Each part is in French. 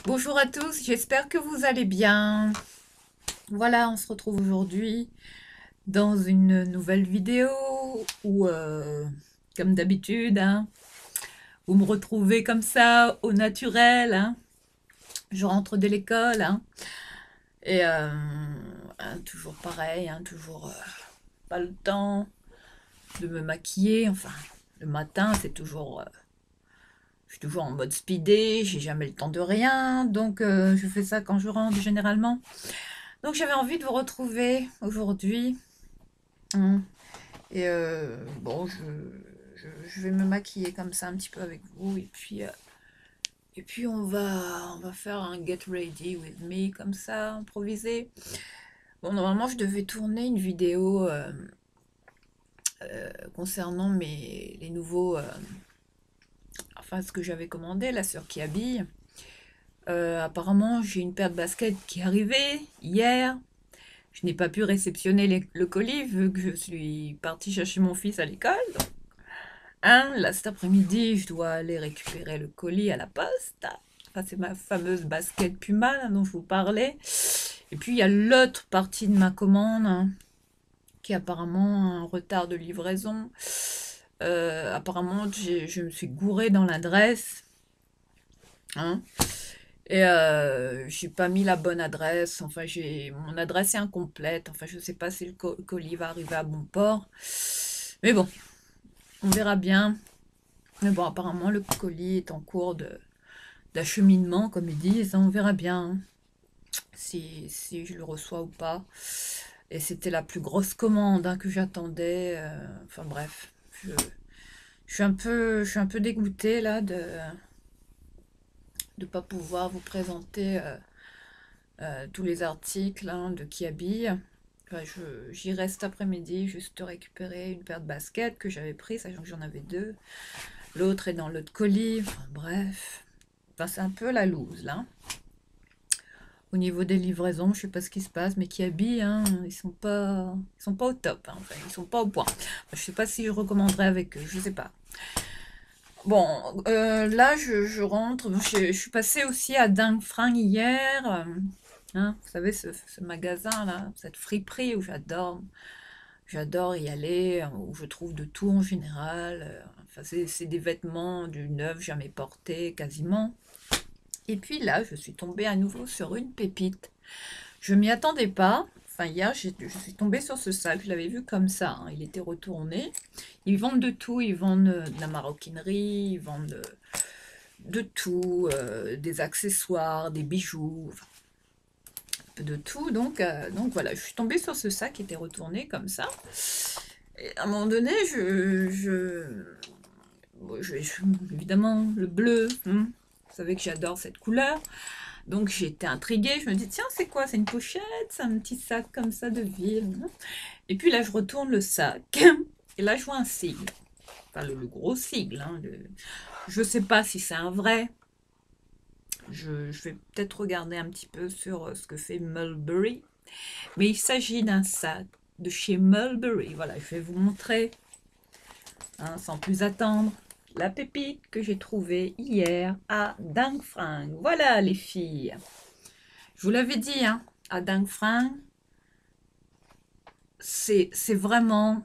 Bonjour à tous, j'espère que vous allez bien. Voilà, on se retrouve aujourd'hui dans une nouvelle vidéo où, comme d'habitude, hein, vous me retrouvez comme ça, au naturel. Hein. Je rentre de l'école hein, et toujours pareil, hein, toujours pas le temps de me maquiller. Enfin, le matin, c'est toujours... je suis toujours en mode speedé, j'ai jamais le temps de rien, donc je fais ça quand je rentre généralement. Donc j'avais envie de vous retrouver aujourd'hui. Hein. Et bon, je vais me maquiller comme ça un petit peu avec vous. Et puis on va faire un get ready with me comme ça, improvisé. Bon, normalement, je devais tourner une vidéo concernant les nouveaux... enfin, ce que j'avais commandé là sur Kiabi. Apparemment, j'ai une paire de baskets qui est arrivée hier. Je n'ai pas pu réceptionner le colis vu que je suis partie chercher mon fils à l'école. Donc, hein, là, cet après-midi, je dois aller récupérer le colis à la poste. Enfin, c'est ma fameuse basket Puma là, dont je vous parlais. Et puis, il y a l'autre partie de ma commande hein, qui est apparemment un retard de livraison. Apparemment, je me suis gourée dans l'adresse. Hein. Et j'ai pas mis la bonne adresse. Enfin, mon adresse est incomplète. Enfin, je sais pas si le colis va arriver à bon port. Mais bon, on verra bien. Mais bon, apparemment, le colis est en cours d'acheminement, comme ils disent. On verra bien hein, si je le reçois ou pas. Et c'était la plus grosse commande hein, que j'attendais. Enfin bref, je suis un peu dégoûtée là de ne pas pouvoir vous présenter tous les articles hein, de Kiabi. Enfin, j'y reste après-midi juste récupérer une paire de baskets que j'avais pris, sachant que j'en avais deux. L'autre est dans l'autre colis. Enfin, bref, enfin, c'est un peu la loose là. Au niveau des livraisons, je sais pas ce qui se passe, mais Kiabi, hein, ils sont pas au top. Hein. Enfin, ils sont pas au point. Enfin, je sais pas si je recommanderais avec eux, je sais pas. Bon, là, je rentre. Je suis passée aussi à Dingue Fringue hier. Hein, vous savez, ce magasin-là, cette friperie où j'adore y aller, où je trouve de tout en général. Enfin, c'est des vêtements du neuf, jamais portés, quasiment. Et puis là, je suis tombée à nouveau sur une pépite. Je m'y attendais pas. Enfin, hier, je suis tombée sur ce sac. Je l'avais vu comme ça. Hein. Il était retourné. Ils vendent de tout. Ils vendent de la maroquinerie. Ils vendent de tout. Des accessoires, des bijoux. Enfin, un peu de tout. Donc voilà, je suis tombée sur ce sac qui était retourné comme ça. Et à un moment donné, évidemment, le bleu. Hein. Vous savez que j'adore cette couleur. Donc j'ai été intriguée, je me dis tiens c'est quoi, c'est une pochette, c'est un petit sac comme ça de ville. Et puis là je retourne le sac et là je vois un sigle, enfin le gros sigle. Hein, je sais pas si c'est un vrai, je vais peut-être regarder un petit peu sur ce que fait Mulberry, mais il s'agit d'un sac de chez Mulberry. Voilà, je vais vous montrer hein, sans plus attendre. La pépite que j'ai trouvée hier à Dingue Fringue. Voilà les filles. Je vous l'avais dit, hein, à Dingue Fringue, c'est vraiment,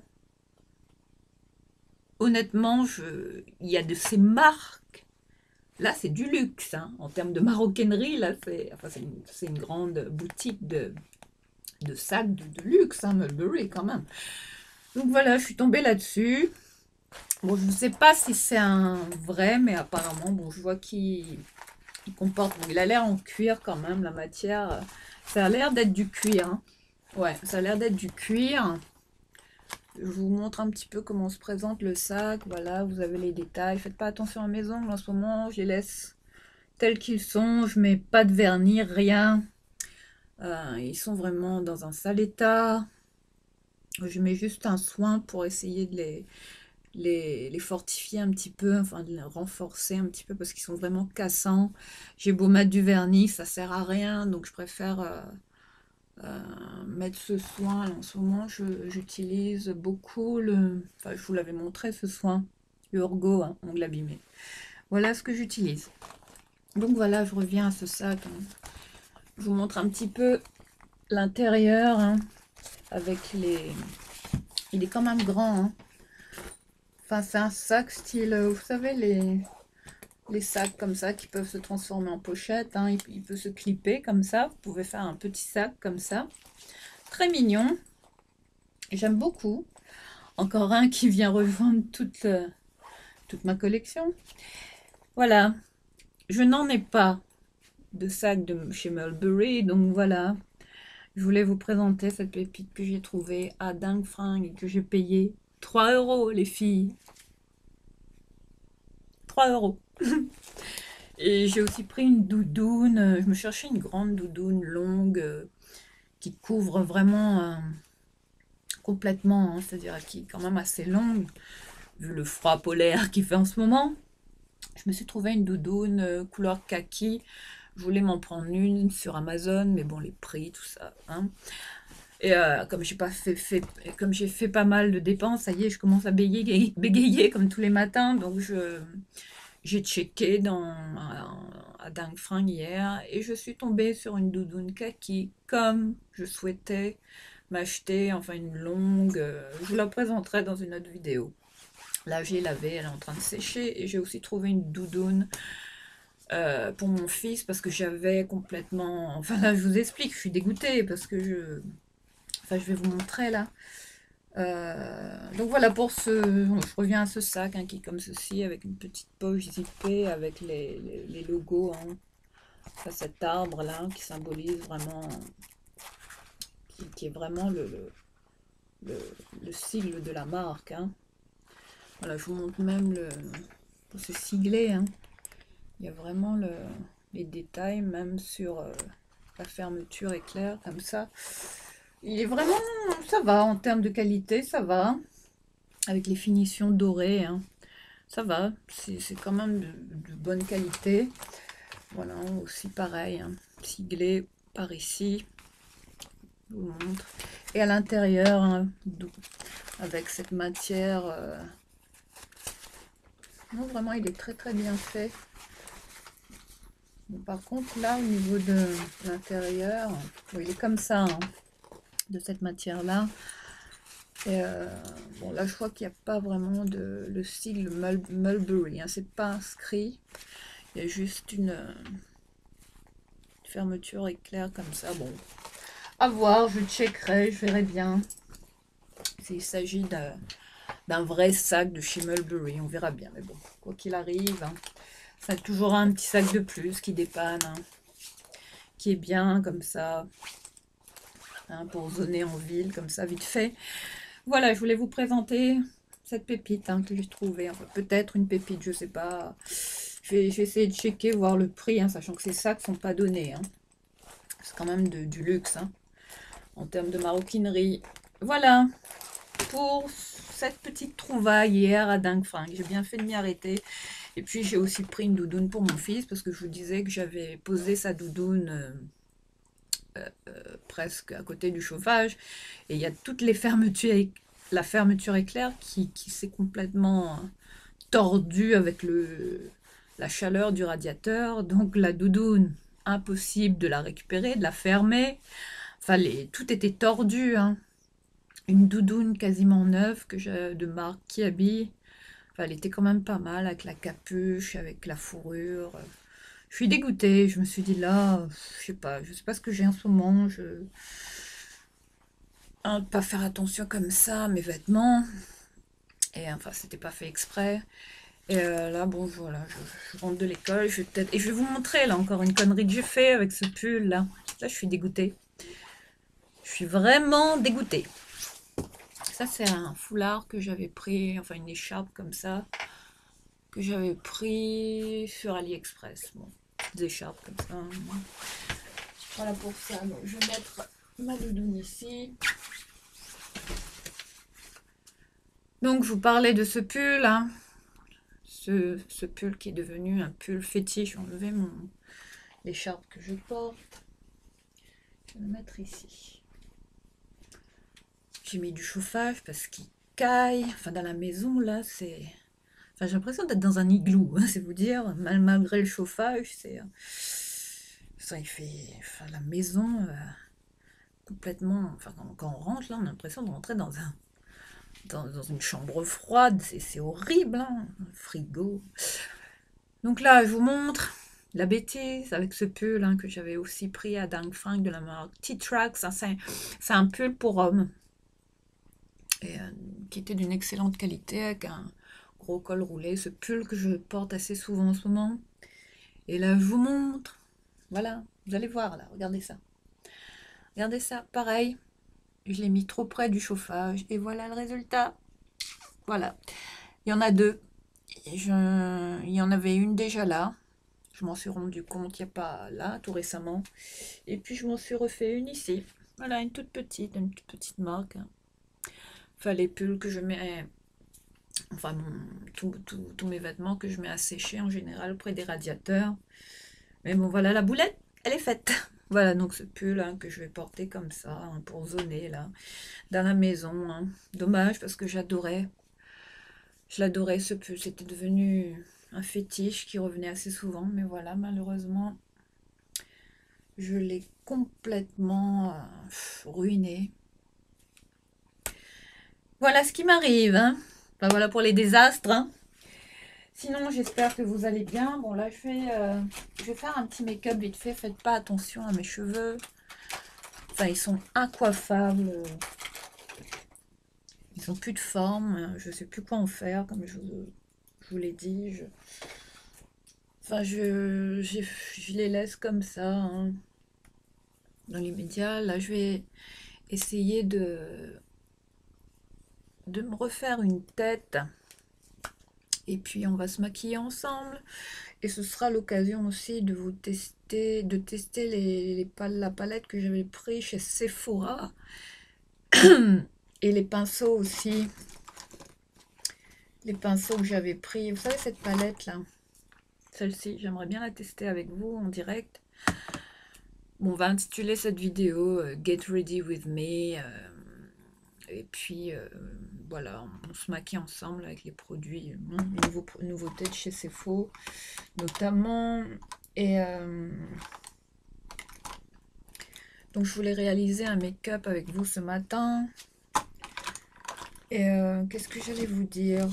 honnêtement, il y a de ces marques. Là, c'est du luxe, hein, en termes de maroquinerie. Là, c'est une grande boutique de sacs de luxe, hein, Mulberry quand même. Donc voilà, je suis tombée là-dessus. Bon, je ne sais pas si c'est un vrai, mais apparemment, bon, je vois qu'il comporte... Bon, il a l'air en cuir quand même, la matière. Ça a l'air d'être du cuir. Hein. Ouais, ça a l'air d'être du cuir. Je vous montre un petit peu comment se présente le sac. Voilà, vous avez les détails. Faites pas attention à mes ongles en ce moment. Je les laisse tels qu'ils sont. Je mets pas de vernis, rien. Ils sont vraiment dans un sale état. Je mets juste un soin pour essayer de les fortifier un petit peu, enfin de les renforcer un petit peu parce qu'ils sont vraiment cassants. J'ai beau mettre du vernis, ça sert à rien. Donc je préfère... mettre ce soin. Là, en ce moment, j'utilise beaucoup enfin, je vous l'avais montré ce soin, Urgo, hein, ongle abîmé. Voilà ce que j'utilise. Donc voilà, je reviens à ce sac, hein. Je vous montre un petit peu l'intérieur, hein, avec les... Il est quand même grand, hein. Enfin, c'est un sac style, vous savez, les sacs comme ça qui peuvent se transformer en pochette, hein. Il peut se clipper comme ça. Vous pouvez faire un petit sac comme ça. Très mignon. J'aime beaucoup. Encore un qui vient rejoindre toute ma collection. Voilà. Je n'en ai pas de sac de chez Mulberry, donc voilà. Je voulais vous présenter cette pépite que j'ai trouvée à dingue fringue et que j'ai payé 3 euros, les filles. 3 euros. Et j'ai aussi pris une doudoune. Je me cherchais une grande doudoune longue qui couvre vraiment complètement, hein, c'est-à-dire qui est quand même assez longue, vu le froid polaire qu'il fait en ce moment. Je me suis trouvé une doudoune couleur kaki. Je voulais m'en prendre une sur Amazon, mais bon, les prix, tout ça, hein. Et comme comme j'ai fait pas mal de dépenses, ça y est, je commence à bégayer comme tous les matins. Donc j'ai checké à Dingue Fringue hier et je suis tombée sur une doudoune kaki comme je souhaitais m'acheter, enfin une longue. Je vous la présenterai dans une autre vidéo. Là, j'ai lavé, elle est en train de sécher et j'ai aussi trouvé une doudoune pour mon fils parce que j'avais complètement. Enfin là, je vous explique, je suis dégoûtée parce que Enfin, je vais vous montrer là. Donc voilà pour je reviens à ce sac, hein, qui est comme ceci, avec une petite poche zippée, avec les logos, hein. Ça, cet arbre là qui symbolise vraiment, qui est vraiment le, le sigle de la marque, hein. Voilà, je vous montre même pour ce siglé, hein. Il y a vraiment les détails, même sur la fermeture éclair, comme ça. Il est vraiment, ça va, en termes de qualité, ça va. Avec les finitions dorées, hein. Ça va, c'est quand même de bonne qualité. Voilà, aussi pareil, hein, siglé par ici, je vous montre. Et à l'intérieur, hein, avec cette matière, non, vraiment, il est très très bien fait. Bon, par contre, là, au niveau de l'intérieur, bon, il est comme ça, hein, de cette matière-là. Et bon, là, je crois qu'il n'y a pas vraiment le sigle Mulberry, hein, c'est pas inscrit. Il y a juste une fermeture éclair comme ça. Bon, à voir, je checkerai, je verrai bien s'il s'agit d'un vrai sac de chez Mulberry. On verra bien, mais bon, quoi qu'il arrive, hein, ça a toujours un petit sac de plus qui dépanne, hein, qui est bien comme ça, hein, pour zoner en ville, comme ça, vite fait. Voilà, je voulais vous présenter cette pépite, hein, que j'ai trouvée. Enfin, peut-être une pépite, je sais pas. Je vais essayer de checker, voir le prix, hein, sachant que ces sacs sont pas donnés, hein. C'est quand même du luxe, hein, en termes de maroquinerie. Voilà pour cette petite trouvaille hier à Dingue Fringue. J'ai bien fait de m'y arrêter. Et puis j'ai aussi pris une doudoune pour mon fils parce que je vous disais que j'avais posé sa doudoune presque à côté du chauffage. Et il y a toutes les fermetures, la fermeture éclair qui s'est complètement tordue avec la chaleur du radiateur. Donc la doudoune, impossible de la récupérer, de la fermer. Enfin, tout était tordu, hein. Une doudoune quasiment neuve de marque Kiabi. Enfin, elle était quand même pas mal avec la capuche, avec la fourrure. Je suis dégoûtée. Je me suis dit là, je sais pas ce que j'ai en ce moment. Pas faire attention comme ça à mes vêtements. Et enfin, c'était pas fait exprès. Et là, bon, voilà, je rentre de l'école. Et je vais vous montrer là encore une connerie que j'ai fait avec ce pull là. Là, je suis dégoûtée. Je suis vraiment dégoûtée. Ça, c'est un foulard que j'avais pris, enfin une écharpe comme ça, que j'avais pris sur AliExpress. Bon, des écharpes comme ça, hein. Voilà pour ça. Donc, je vais mettre ma doudoune ici. Donc, je vous parlais de ce pull, hein. Ce pull qui est devenu un pull fétiche. J'ai enlevé l'écharpe que je porte. Je vais le mettre ici. J'ai mis du chauffage parce qu'il caille. Enfin, dans la maison, là, c'est Enfin, j'ai l'impression d'être dans un igloo, hein, c'est vous dire, malgré le chauffage, ça, il fait, enfin, la maison complètement, enfin, quand on rentre là, on a l'impression de rentrer dans une chambre froide, c'est horrible, hein, un frigo. Donc là, je vous montre la bêtise avec ce pull hein, que j'avais aussi pris à Dang Frank de la marque T-Trax. Hein, c'est un pull pour homme et, qui était d'une excellente qualité avec un gros col roulé. Ce pull que je porte assez souvent en ce moment. Et là, je vous montre. Voilà, vous allez voir là, regardez ça. Regardez ça, pareil. Je l'ai mis trop près du chauffage et voilà le résultat. Voilà. Il y en a deux. Il y en avait une déjà là. Je m'en suis rendu compte il n'y a pas là, tout récemment. Et puis je m'en suis refait une ici. Voilà, une toute petite marque. Enfin, les pulls que je mets, enfin, tous mes vêtements que je mets à sécher en général auprès des radiateurs. Mais bon, voilà, la boulette, elle est faite. Voilà, donc ce pull hein, que je vais porter comme ça, hein, pour zoner là, dans la maison. Hein. Dommage parce que j'adorais. Je l'adorais ce pull. C'était devenu un fétiche qui revenait assez souvent. Mais voilà, malheureusement, je l'ai complètement ruiné. Voilà ce qui m'arrive. Hein. Enfin, voilà pour les désastres. Hein. Sinon, j'espère que vous allez bien. Bon, là, je vais faire un petit make-up vite fait. Faites pas attention à mes cheveux. Enfin, ils sont incoiffables. Ils n'ont plus de forme. Je sais plus quoi en faire, comme je vous l'ai dit. Enfin, je les laisse comme ça. Hein. Dans les médias, là, je vais essayer de me refaire une tête. Et puis, on va se maquiller ensemble. Et ce sera l'occasion aussi de tester la palette que j'avais pris chez Sephora. Et les pinceaux aussi. Les pinceaux que j'avais pris. Vous savez, cette palette-là. Celle-ci, j'aimerais bien la tester avec vous en direct. Bon, on va intituler cette vidéo Get Ready With Me. Et puis, voilà, on se maquille ensemble avec les produits, les nouveautés de chez Sephora, notamment. Et donc, je voulais réaliser un make-up avec vous ce matin. Et qu'est-ce que j'allais vous dire?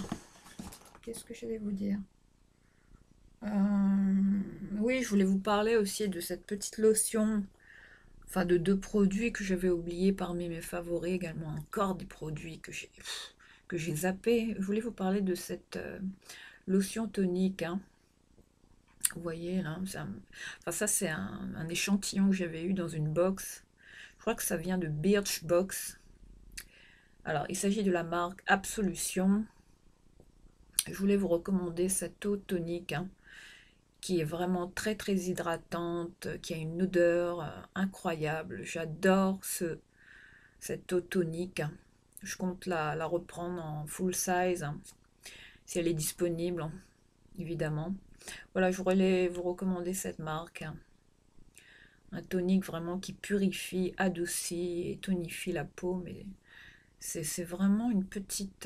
Oui, je voulais vous parler aussi de cette petite lotion, enfin de deux produits que j'avais oubliés parmi mes favoris, également encore des produits que j'ai zappés. Je voulais vous parler de cette lotion tonique. Hein. Vous voyez là, enfin, ça c'est un échantillon que j'avais eu dans une box. Je crois que ça vient de Birchbox. Alors, il s'agit de la marque Absolution. Je voulais vous recommander cette eau tonique hein, qui est vraiment très très hydratante, qui a une odeur incroyable. J'adore cette eau tonique. Je compte la reprendre en full size hein, si elle est disponible, évidemment. Voilà, je voulais vous recommander cette marque. Un tonique vraiment qui purifie, adoucit et tonifie la peau, mais c'est vraiment une petite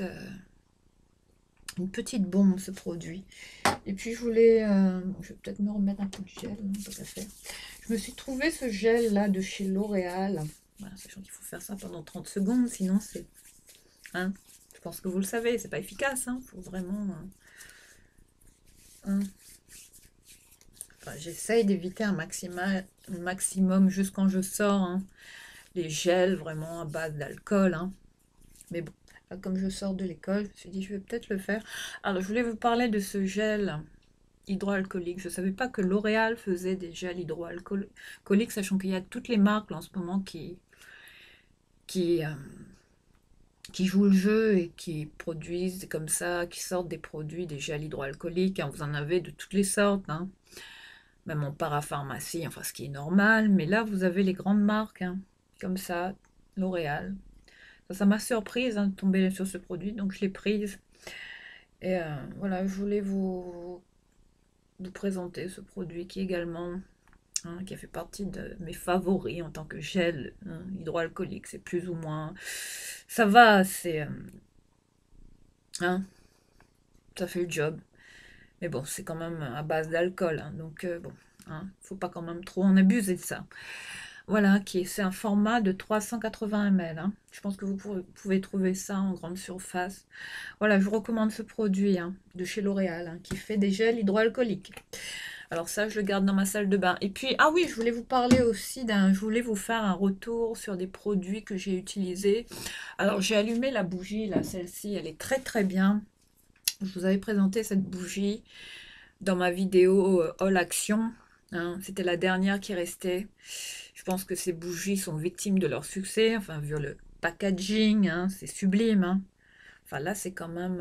bombe ce produit. Et puis je vais peut-être me remettre un coup de gel, hein, tant qu'à faire. Je me suis trouvé ce gel là de chez L'Oréal. Voilà, sachant qu'il faut faire ça pendant 30 secondes, sinon c'est... Hein, je pense que vous le savez, c'est pas efficace. Hein, faut vraiment... Hein. Enfin, j'essaye d'éviter un maximum juste quand je sors. Hein, les gels vraiment à base d'alcool. Hein. Mais bon, là, comme je sors de l'école, je me suis dit je vais peut-être le faire. Alors je voulais vous parler de ce gel hydroalcoolique. Je ne savais pas que L'Oréal faisait des gels hydroalcooliques, sachant qu'il y a toutes les marques là, en ce moment qui, jouent le jeu et qui produisent comme ça, qui sortent des produits, des gels hydroalcooliques. Hein, vous en avez de toutes les sortes, hein, même en parapharmacie, enfin ce qui est normal. Mais là, vous avez les grandes marques, hein, comme ça, L'Oréal. Ça m'a surprise hein, de tomber sur ce produit, donc je l'ai prise. Et voilà, je voulais vous présenter ce produit qui également, hein, qui a fait partie de mes favoris en tant que gel hein, hydroalcoolique. C'est plus ou moins... Ça va, c'est... hein, ça fait le job. Mais bon, c'est quand même à base d'alcool, hein, donc bon, hein, faut pas quand même trop en abuser de ça. Voilà, c'est un format de 380 ml. Hein. Je pense que vous pouvez trouver ça en grande surface. Voilà, je vous recommande ce produit hein, de chez L'Oréal hein, qui fait des gels hydroalcooliques. Alors ça, je le garde dans ma salle de bain. Et puis, ah oui, je voulais vous parler aussi je voulais vous faire un retour sur des produits que j'ai utilisés. Alors, j'ai allumé la bougie, là, celle-ci, elle est très très bien. Je vous avais présenté cette bougie dans ma vidéo All Action. Hein. C'était la dernière qui restait. Je pense que ces bougies sont victimes de leur succès. Enfin, vu le packaging, hein, c'est sublime. Hein. Enfin, là, c'est quand même...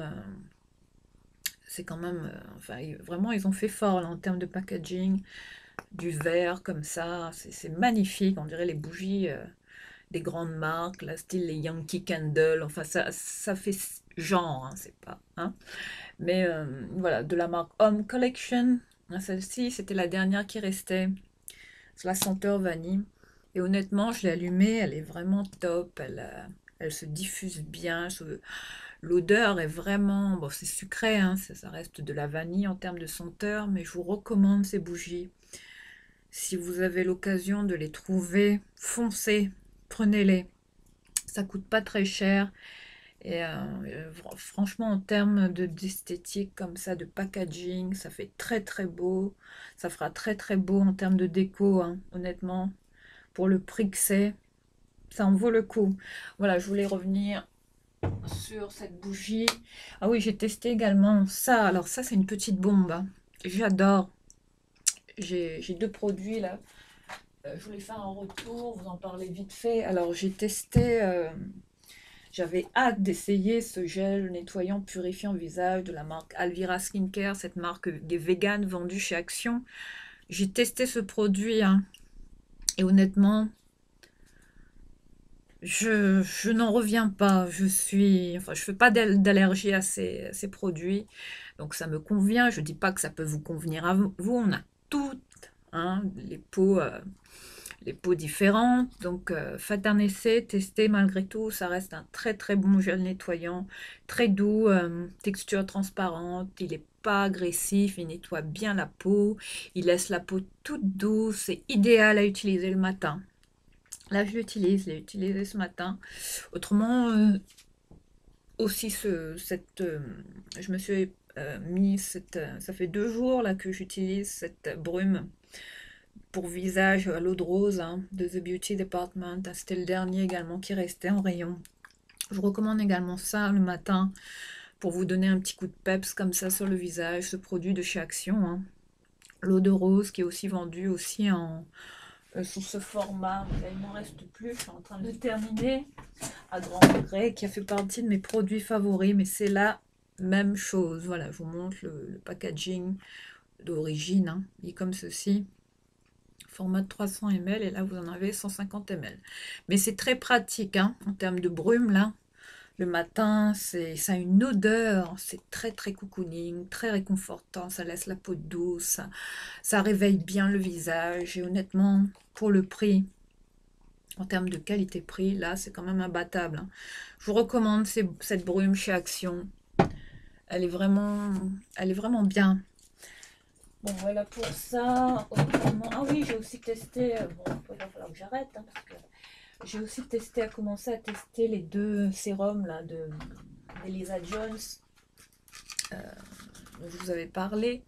enfin, vraiment, ils ont fait fort là, en termes de packaging, du verre comme ça, c'est magnifique, on dirait les bougies des grandes marques, là, style les Yankee Candle, enfin, ça fait genre, hein, c'est pas, hein. Mais voilà, de la marque Home Collection, hein, celle-ci, c'était la dernière qui restait, c'est la senteur vanille, et honnêtement, je l'ai allumée, elle est vraiment top, elle se diffuse bien, l'odeur est vraiment, bon c'est sucré, hein, ça reste de la vanille en termes de senteur, mais je vous recommande ces bougies. Si vous avez l'occasion de les trouver, foncez, prenez-les. Ça coûte pas très cher. Et franchement, en termes d'esthétique comme ça, de packaging, ça fait très très beau. Ça fera très très beau en termes de déco, hein, honnêtement. Pour le prix que c'est, ça en vaut le coup. Voilà, je voulais revenir sur cette bougie. Ah oui, j'ai testé également ça. Alors ça, c'est une petite bombe. Hein. J'adore. J'ai deux produits là. Je voulais faire un retour, vous en parlez vite fait. Alors j'ai testé, j'avais hâte d'essayer ce gel nettoyant purifiant visage de la marque Alvira Skincare, cette marque des véganes vendue chez Action. J'ai testé ce produit hein, et honnêtement, je n'en reviens pas. Enfin, je fais pas d'allergie à ces produits, donc ça me convient. Je dis pas que ça peut vous convenir à vous. On a toutes hein, les peaux différentes. Donc, faites un essai, testez malgré tout. Ça reste un très très bon gel nettoyant, très doux, texture transparente. Il n'est pas agressif, il nettoie bien la peau. Il laisse la peau toute douce. C'est idéal à utiliser le matin. Là, je l'ai utilisé ce matin. Autrement, aussi, je me suis mis ça fait 2 jours là que j'utilise cette brume pour visage à l'eau de rose hein, de The Beauty Department. C'était le dernier également qui restait en rayon. Je vous recommande également ça le matin pour vous donner un petit coup de peps comme ça sur le visage. Ce produit de chez Action. Hein. L'eau de rose qui est aussi vendue aussi sous ce format. Il m'en reste plus. Je suis en train de le terminer à grand regret qui a fait partie de mes produits favoris. Mais c'est la même chose. Voilà, je vous montre le packaging d'origine. Hein. Il est comme ceci. Format de 300 ml et là vous en avez 150 ml. Mais c'est très pratique hein, en termes de brume là. Le matin, ça a une odeur, c'est très très cocooning, très réconfortant, ça laisse la peau douce, ça réveille bien le visage et honnêtement, pour le prix, en termes de qualité-prix, là c'est quand même imbattable. Hein. Je vous recommande cette brume chez Action, elle est vraiment bien. Bon, voilà pour ça. Autrement... Ah oui, j'ai aussi testé... Bon, il va falloir que j'arrête, hein, parce que j'ai aussi commencé à tester les 2 sérums là, d'Elisa Jones, dont je vous avais parlé.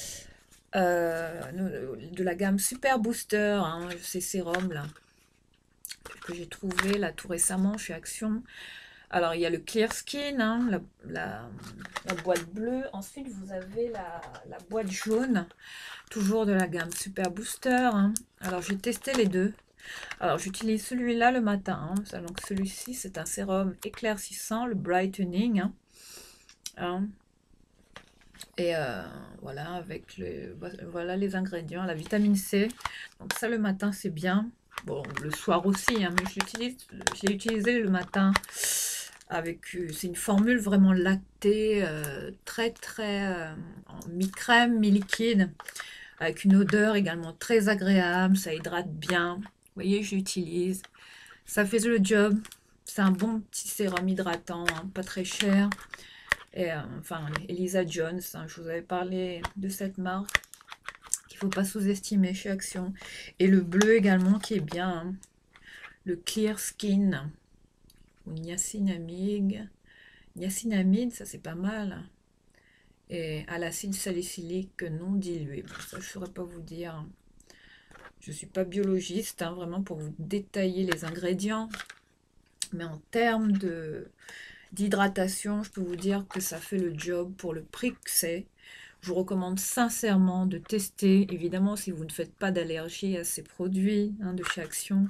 De la gamme Super Booster, hein, ces sérums là, que j'ai trouvé là tout récemment chez Action. Alors, il y a le Clear Skin, hein, la boîte bleue. Ensuite, vous avez la boîte jaune, toujours de la gamme Super Booster. Hein. Alors, j'ai testé les deux. Alors, j'utilise celui-là le matin. Hein. Donc, celui-ci, c'est un sérum éclaircissant, le Brightening. Hein. Et voilà, voilà les ingrédients. La vitamine C. Donc, ça, le matin, c'est bien. Bon, le soir aussi, hein, mais je l'ai utilisé le matin. C'est une formule vraiment lactée, très très en mi-crème, mi-liquide, avec une odeur également très agréable, ça hydrate bien. Vous voyez, j'utilise, ça fait le job. C'est un bon petit sérum hydratant, hein, pas très cher. Et, enfin, Elisa Jones, hein, je vous avais parlé de cette marque qu'il ne faut pas sous-estimer chez Action. Et le bleu également qui est bien, hein, le Clear Skin, ou niacinamide. Niacinamide, ça c'est pas mal. Et à l'acide salicylique non dilué. Bon, ça je ne saurais pas vous dire. Je ne suis pas biologiste, hein, vraiment pour vous détailler les ingrédients. Mais en termes d'hydratation, je peux vous dire que ça fait le job pour le prix que c'est. Je vous recommande sincèrement de tester. Évidemment, si vous ne faites pas d'allergie à ces produits, hein, de chez Action.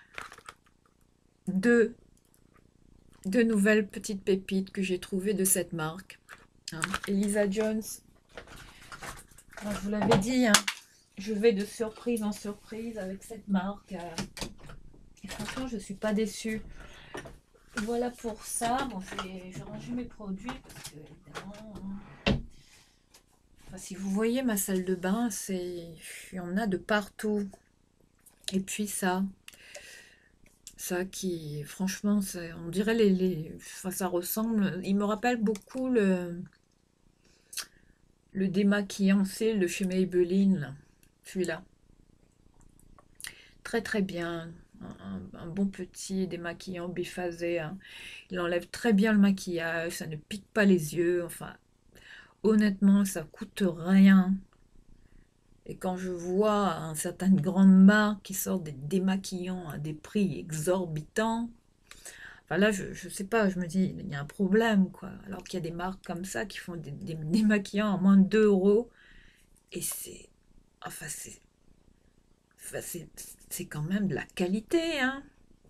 Deux nouvelles petites pépites que j'ai trouvées de cette marque. Hein. Elisa Jones, je vous l'avais dit, hein, je vais de surprise en surprise avec cette marque. Et franchement, je ne suis pas déçue. Voilà pour ça. Bon, j'ai rangé mes produits parce que, évidemment, enfin, si vous voyez ma salle de bain, il y en a de partout. Et puis ça qui, franchement, on dirait enfin, ça ressemble. Il me rappelle beaucoup le démaquillant cils de chez Maybelline, celui-là. Très très bien. Un bon petit démaquillant biphasé, hein. Il enlève très bien le maquillage, ça ne pique pas les yeux. Enfin, honnêtement, ça coûte rien. Et quand je vois certaines grandes marques qui sortent des démaquillants à des prix exorbitants, enfin là, je sais pas, je me dis, il y a un problème, quoi. Alors qu'il y a des marques comme ça qui font des démaquillants à moins de 2 euros. Et c'est... Enfin, c'est quand même de la qualité, hein.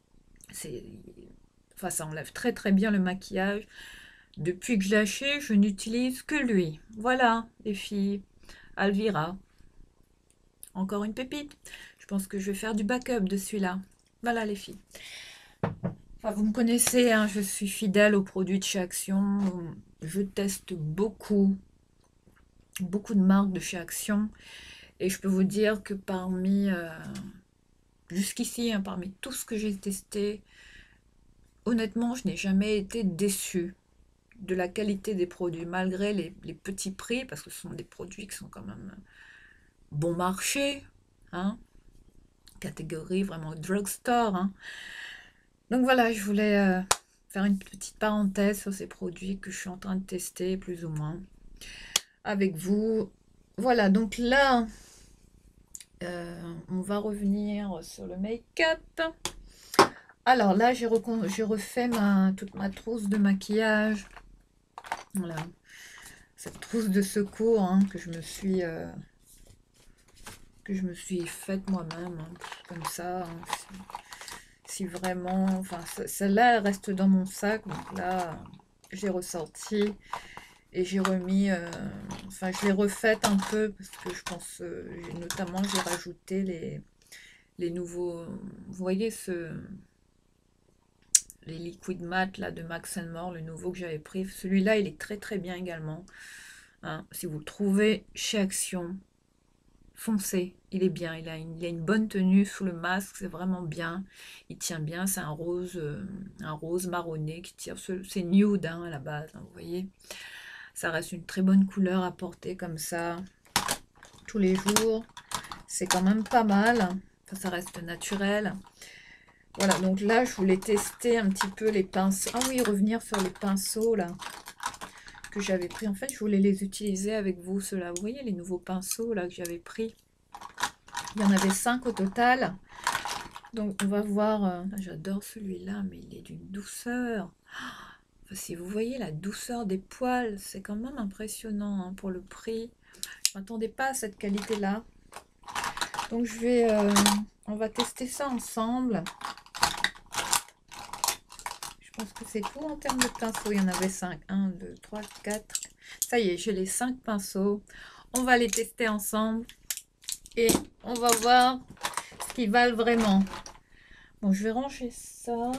Enfin, ça enlève très très bien le maquillage. Depuis que je l'ai acheté, je n'utilise que lui. Voilà, les filles. Alvira. Encore une pépite. Je pense que je vais faire du backup de celui-là. Voilà, les filles. Enfin, vous me connaissez, hein, je suis fidèle aux produits de chez Action. Je teste beaucoup de marques de chez Action. Et je peux vous dire que jusqu'ici, hein, parmi tout ce que j'ai testé, honnêtement, je n'ai jamais été déçue de la qualité des produits, malgré les petits prix, parce que ce sont des produits qui sont quand même bon marché, hein, catégorie vraiment drugstore, hein. Donc voilà, je voulais faire une petite parenthèse sur ces produits que je suis en train de tester, plus ou moins, avec vous. Voilà, donc là, on va revenir sur le make-up. Alors là, j'ai refait toute ma trousse de maquillage. Voilà, cette trousse de secours, hein, que je me suis faite moi-même, hein, comme ça. Hein, si vraiment, enfin, celle-là, elle reste dans mon sac. Donc là, j'ai ressorti et j'ai remis, enfin, je l'ai refaite un peu parce que je pense, notamment, j'ai rajouté les nouveaux, vous voyez les liquid matte là de Max More, le nouveau que j'avais pris. Celui-là, il est très très bien également. Hein, si vous le trouvez chez Action, foncez, il est bien. Il a une bonne tenue sous le masque, c'est vraiment bien. Il tient bien, c'est un rose marronné qui tire. C'est nude, hein, à la base, hein, vous voyez. Ça reste une très bonne couleur à porter comme ça tous les jours. C'est quand même pas mal. Enfin, ça reste naturel. Voilà, donc là, je voulais tester un petit peu les pinceaux. Ah oui, revenir sur les pinceaux, là, que j'avais pris. En fait, je voulais les utiliser avec vous, ceux-là. Vous voyez les nouveaux pinceaux, là, que j'avais pris. Il y en avait 5 au total. Donc, on va voir. J'adore celui-là, mais il est d'une douceur. Enfin, si vous voyez la douceur des poils, c'est quand même impressionnant, hein, pour le prix. Je ne m'attendais pas à cette qualité-là. Donc, on va tester ça ensemble. Je pense que c'est tout en termes de pinceaux. Il y en avait 5. 1, 2, 3, 4. Ça y est, j'ai les 5 pinceaux. On va les tester ensemble. Et on va voir ce qu'ils valent vraiment. Bon, je vais ranger ça.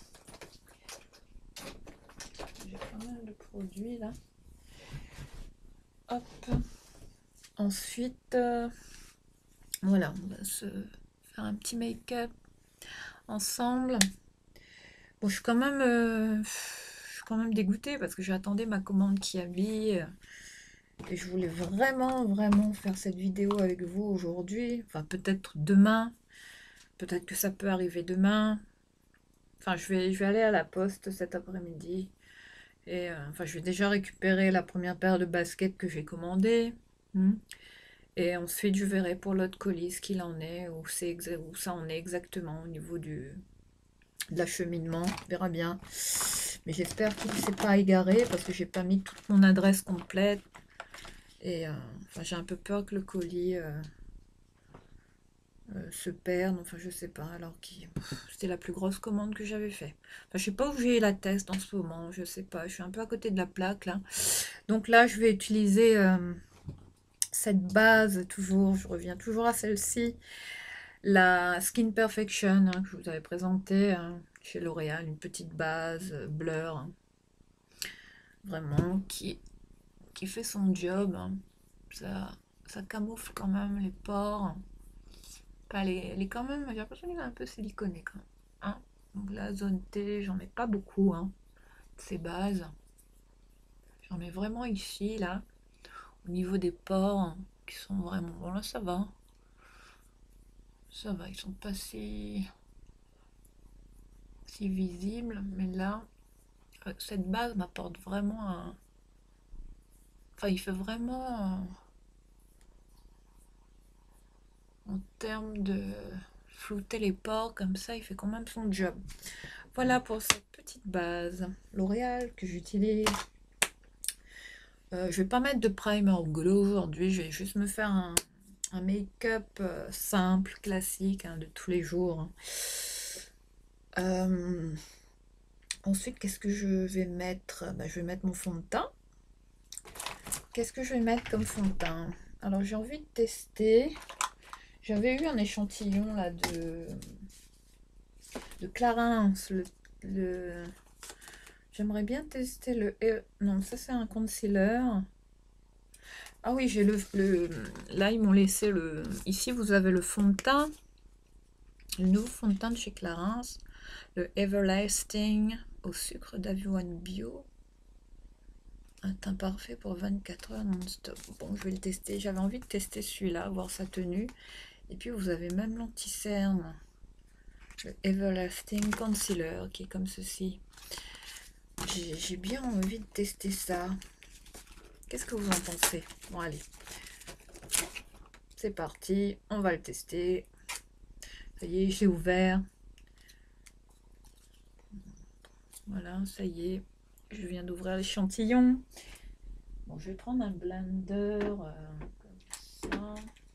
J'ai pas mal de produits là. Hop. Ensuite, voilà, on va se faire un petit make-up ensemble. Bon, je suis quand quand même dégoûtée parce que j'attendais ma commande Kiabi. Et je voulais vraiment faire cette vidéo avec vous aujourd'hui. Enfin, peut-être demain. Peut-être que ça peut arriver demain. Enfin, je vais aller à la poste cet après-midi. Et enfin, je vais déjà récupérer la première paire de baskets que j'ai commandée. Et ensuite, je verrai pour l'autre colis ce qu'il en est, où ça en est exactement au niveau de l'acheminement. On verra bien. Mais j'espère qu'il ne s'est pas égaré parce que j'ai pas mis toute mon adresse complète. Et enfin, j'ai un peu peur que le colis se perde. Enfin, je sais pas. Alors que c'était la plus grosse commande que j'avais fait. Enfin, je sais pas où j'ai la test en ce moment. Je sais pas. Je suis un peu à côté de la plaque là. Donc là, je vais utiliser cette base toujours. Je reviens toujours à celle-ci. La Skin Perfection hein, que je vous avais présentée chez L'Oréal. Une petite base blur. Vraiment qui fait son job. Ça camoufle quand même les pores. Elle est quand même, j'ai l'impression qu'elle est un peu siliconée quand même. Hein. Donc la zone T, j'en ai pas beaucoup, hein, de ces bases. J'en mets vraiment ici, là, au niveau des pores, hein, qui sont vraiment... Bon là ça va. Ça va, ils sont pas si visibles, mais là, cette base m'apporte vraiment un... Enfin, il fait vraiment... en termes de flouter les pores, comme ça, il fait quand même son job. Voilà pour cette petite base L'Oréal que j'utilise. Je vais pas mettre de primer glow aujourd'hui, je vais juste me faire un make-up simple, classique, hein, de tous les jours. Ensuite, qu'est-ce que je vais mettre? Je vais mettre mon fond de teint. Qu'est-ce que je vais mettre comme fond de teint? Alors, j'ai envie de tester. J'avais eu un échantillon là de Clarins, J'aimerais bien tester le... Non, ça c'est un concealer. Ah oui, j'ai Là, ils m'ont laissé le... Ici, vous avez le fond de teint. Le nouveau fond de teint de chez Clarins. Le Everlasting au sucre d'avoine bio. Un teint parfait pour 24 heures non-stop. Bon, je vais le tester. J'avais envie de tester celui-là, voir sa tenue. Et puis, vous avez même l'anti-cerne. Le Everlasting Concealer, qui est comme ceci. J'ai bien envie de tester ça. Qu'est-ce que vous en pensez? Bon, allez. C'est parti. On va le tester. Ça y est, j'ai ouvert. Voilà, ça y est. Je viens d'ouvrir l'échantillon. Bon, je vais prendre un blender comme ça.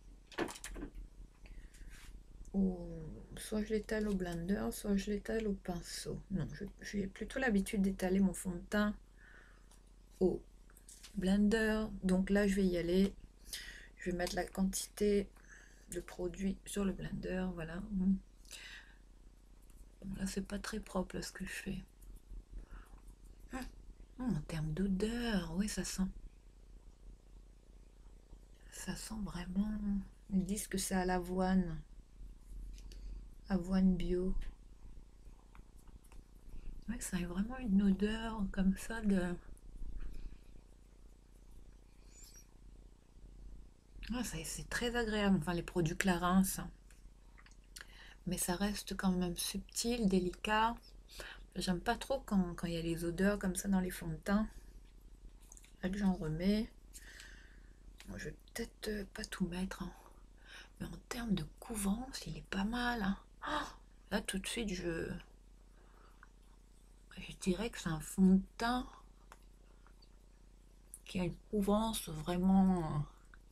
Ou soit je l'étale au blender, soit je l'étale au pinceau. Non, j'ai plutôt l'habitude d'étaler mon fond de teint au blender. Donc là, je vais y aller. Je vais mettre la quantité de produit sur le blender. Voilà. Là, c'est pas très propre là, ce que je fais. En termes d'odeur, oui, ça sent. Ça sent vraiment. Ils disent que c'est à l'avoine. Avoine bio. Ouais, ça a vraiment une odeur comme ça de. Ouais, c'est très agréable. Enfin, les produits Clarins. Mais ça reste quand même subtil, délicat. J'aime pas trop quand il y a les odeurs comme ça dans les fonds de teint. Là, j'en remets. Bon, je vais peut-être pas tout mettre. Hein. Mais en termes de couvrance, il est pas mal. Hein. Oh, là, tout de suite, je dirais que c'est un fond de teint qui a une couvrance vraiment...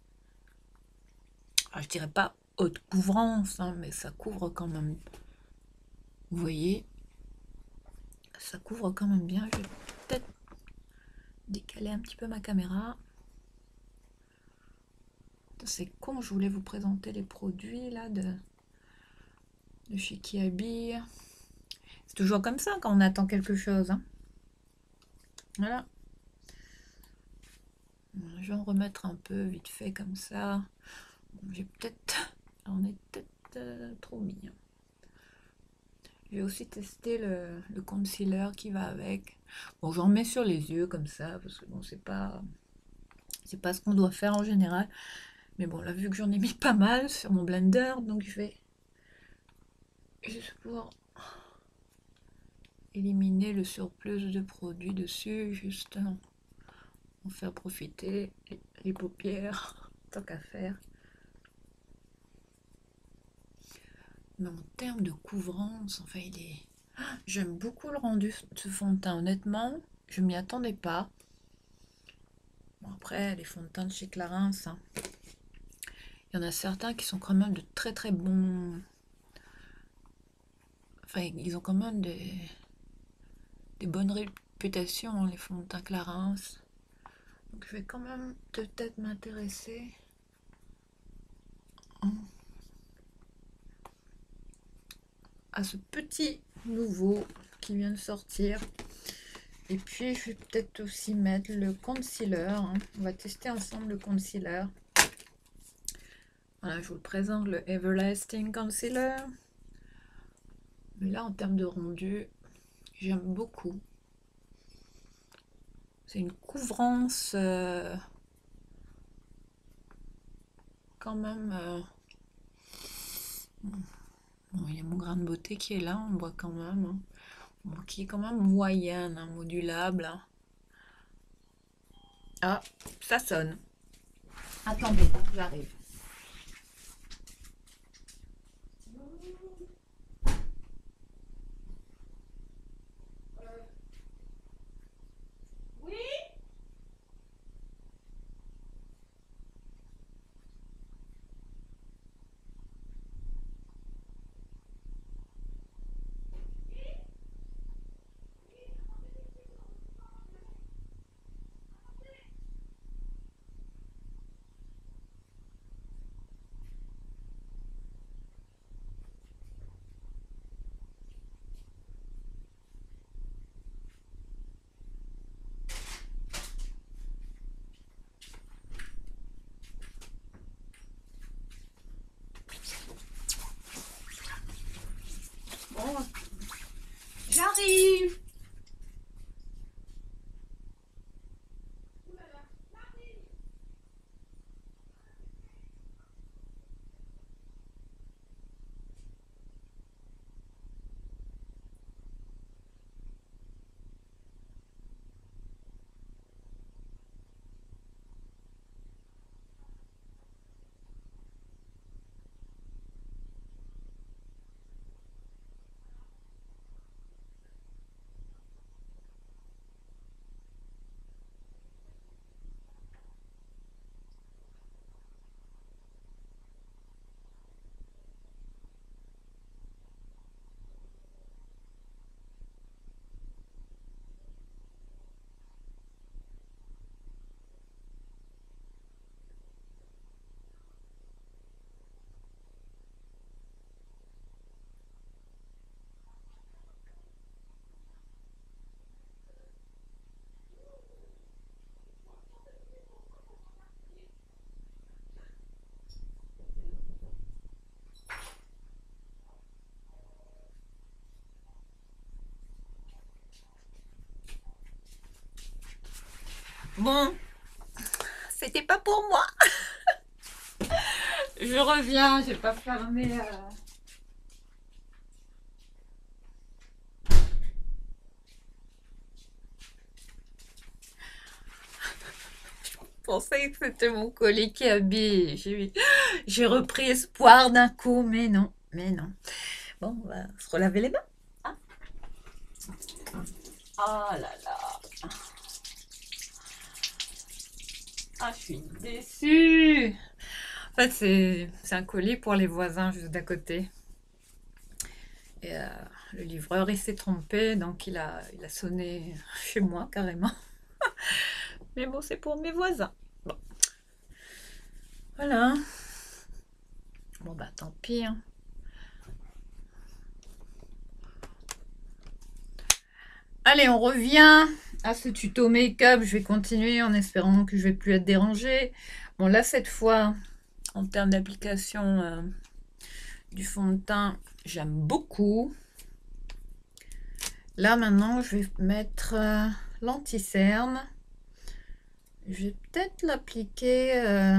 je dirais pas haute couvrance, hein, mais ça couvre quand même. Vous voyez, ça couvre quand même bien. Je vais peut-être décaler un petit peu ma caméra. C'est con, je voulais vous présenter les produits là de chez Kiabi. C'est toujours comme ça quand on attend quelque chose. Hein. Voilà. Je vais en remettre un peu vite fait comme ça. J'ai peut-être... On est peut-être trop mis. J'ai aussi testé le concealer qui va avec. Bon, j'en mets sur les yeux comme ça, parce que bon, c'est pas ce qu'on doit faire en général. Mais bon, là, vu que j'en ai mis pas mal sur mon blender, donc je vais juste pour éliminer le surplus de produits dessus, juste en faire profiter les paupières, tant qu'à faire. Mais en termes de couvrance, enfin, il est... J'aime beaucoup le rendu de ce fond de teint, honnêtement, je m'y attendais pas. Bon, après, les fonds de teint de chez Clarins, hein, il y en a certains qui sont quand même de très très bons... Enfin, ils ont quand même des bonnes réputations, hein, les fonds de teint Clarins. Donc je vais quand même peut-être m'intéresser à ce petit nouveau qui vient de sortir. Et puis je vais peut-être aussi mettre le concealer, hein. On va tester ensemble le concealer. Voilà, je vous le présente, le Everlasting Concealer. Mais là, en termes de rendu, j'aime beaucoup. C'est une couvrance quand même... Bon, il y a mon grain de beauté qui est là, on voit quand même. Hein. Bon, qui est quand même moyenne, hein, modulable. Hein. Ah, ça sonne. Attendez, j'arrive. Bon, j'arrive. Bon, c'était pas pour moi. Je reviens, j'ai pas fermé. Je pensais que c'était mon colis qui habille. J'ai repris espoir d'un coup, mais non, mais non. Bon, on va se relaver les mains. Hein. Oh là là. Ah, je suis déçue. En fait, c'est un colis pour les voisins juste d'à côté. Et le livreur, il s'est trompé, donc il a sonné chez moi carrément. Mais bon, c'est pour mes voisins. Bon. Voilà. Bon, bah tant pis. Hein. Allez, on revient à ce tuto make-up. Je vais continuer en espérant que je vais plus être dérangée. Bon, là, cette fois, en termes d'application du fond de teint, j'aime beaucoup. Là, maintenant, je vais mettre l'anti-cerne. Je vais peut-être l'appliquer...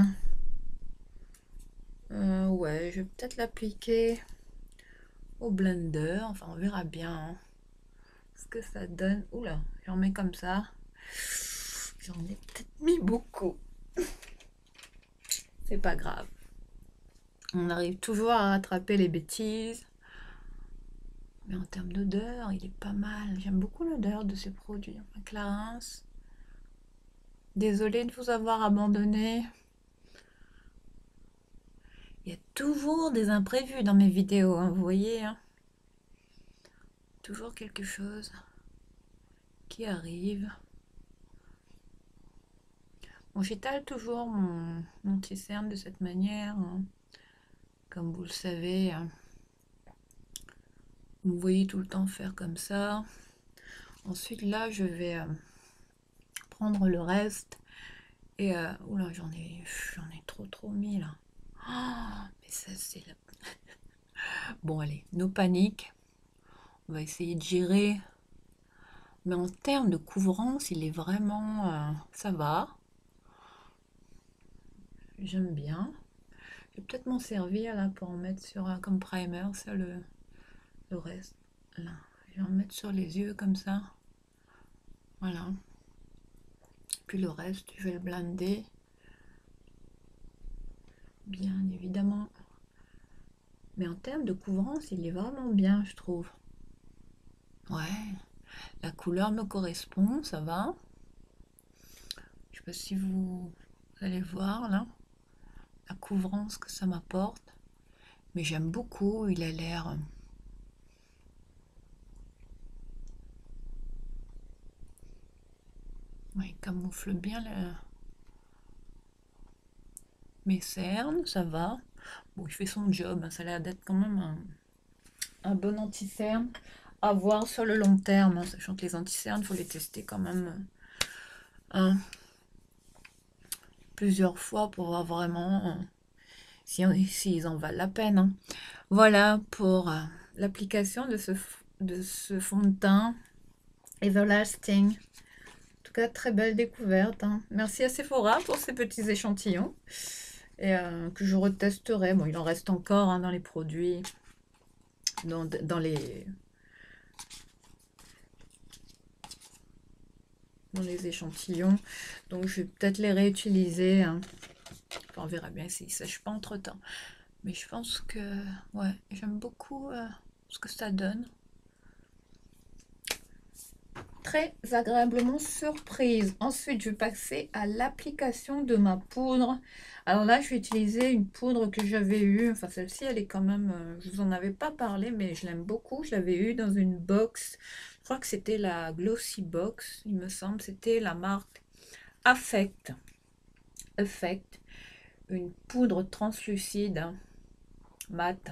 ouais, je vais peut-être l'appliquer au blender. Enfin, on verra bien hein, ce que ça donne. Oula, j'en mets comme ça. J'en ai peut-être mis beaucoup. C'est pas grave. On arrive toujours à rattraper les bêtises. Mais en termes d'odeur, il est pas mal. J'aime beaucoup l'odeur de ces produits. Enfin, Clarins. Désolée de vous avoir abandonné. Il y a toujours des imprévus dans mes vidéos, hein, vous voyez. Hein. Toujours quelque chose qui arrive. Bon, j'étale toujours mon anti-cerne de cette manière. Hein. Comme vous le savez, hein. Vous me voyez tout le temps faire comme ça. Ensuite, là, je vais prendre le reste. Et, oula, j'en ai trop mis, là. Oh, mais ça, c'est... Bon, allez, no panique. On va essayer de gérer. Mais en termes de couvrance, il est vraiment... ça va. J'aime bien. Je vais peut-être m'en servir, là, pour en mettre sur... comme primer, ça, le reste. Là, je vais en mettre sur les yeux, comme ça. Voilà. Puis le reste, je vais le blender. Bien évidemment. Mais en termes de couvrance, il est vraiment bien, je trouve. Ouais, la couleur me correspond, ça va. Je sais pas si vous allez voir là, la couvrance que ça m'apporte. Mais j'aime beaucoup, il a l'air... Ouais, il camoufle bien mes cernes, ça va. Bon, il fait son job, hein, ça a l'air d'être quand même un bon anti-cerne à voir sur le long terme, hein, sachant que les anti-cernes, il faut les tester quand même hein, plusieurs fois pour voir vraiment s'ils en valent la peine. Hein. Voilà pour l'application de ce fond de teint Everlasting. En tout cas, très belle découverte. Hein. Merci à Sephora pour ces petits échantillons et que je retesterai. Bon, il en reste encore hein, dans les produits, dans les échantillons. Donc, je vais peut-être les réutiliser. Hein. Enfin, on verra bien s'ils ne sèchent pas entre-temps. Mais je pense que, ouais, j'aime beaucoup ce que ça donne. Très agréablement surprise. Ensuite, je vais passer à l'application de ma poudre. Alors là, je vais utiliser une poudre que j'avais eue. Enfin, celle-ci, elle est quand même... je vous en avais pas parlé, mais je l'aime beaucoup. Je l'avais eue dans une box. Je crois que c'était la Glossy Box, il me semble. C'était la marque Affect. Affect. Une poudre translucide, mat,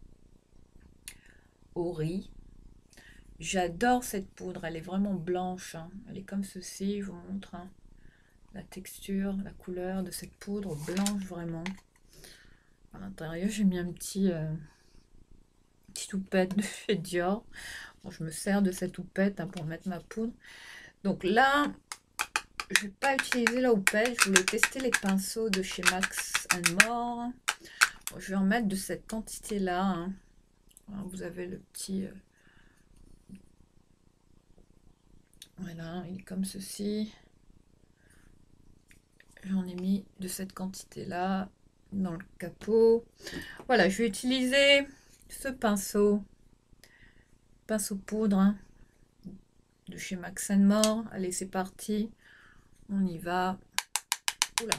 au riz. J'adore cette poudre. Elle est vraiment blanche. Hein. Elle est comme ceci, je vous montre. Hein. La texture, la couleur de cette poudre blanche vraiment. À l'intérieur, j'ai mis un petit houppette de chez Dior. Bon, je me sers de cette houppette hein, pour mettre ma poudre. Donc là, je vais pas utiliser la houppette. Je voulais tester les pinceaux de chez Max More. Bon, je vais en mettre de cette quantité-là. Hein. Alors, vous avez le petit... voilà, il est comme ceci. J'en ai mis de cette quantité-là dans le capot. Voilà, je vais utiliser ce pinceau poudre hein, de chez Max More. Allez, c'est parti. On y va. Oula.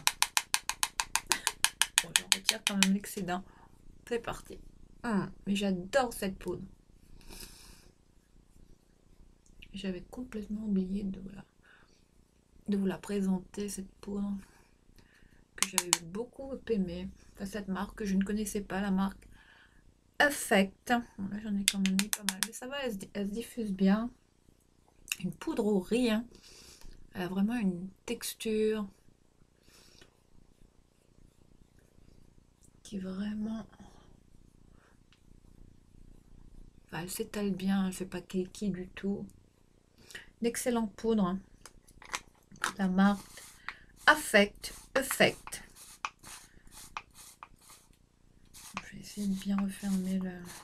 Bon, j'en retire quand même l'excédent. C'est parti. Mais j'adore cette poudre. J'avais complètement oublié de vous la présenter, cette poudre que j'avais beaucoup aimée. Enfin, cette marque que je ne connaissais pas, la marque Affect. Bon, là, j'en ai quand même mis pas mal. Mais ça va, elle se diffuse bien. Une poudre au riz. Hein. Elle a vraiment une texture qui est vraiment... Enfin, elle s'étale bien, elle ne fait pas kiki du tout. D'excellente poudre, hein. La marque Affect Effect. Je vais essayer de bien refermer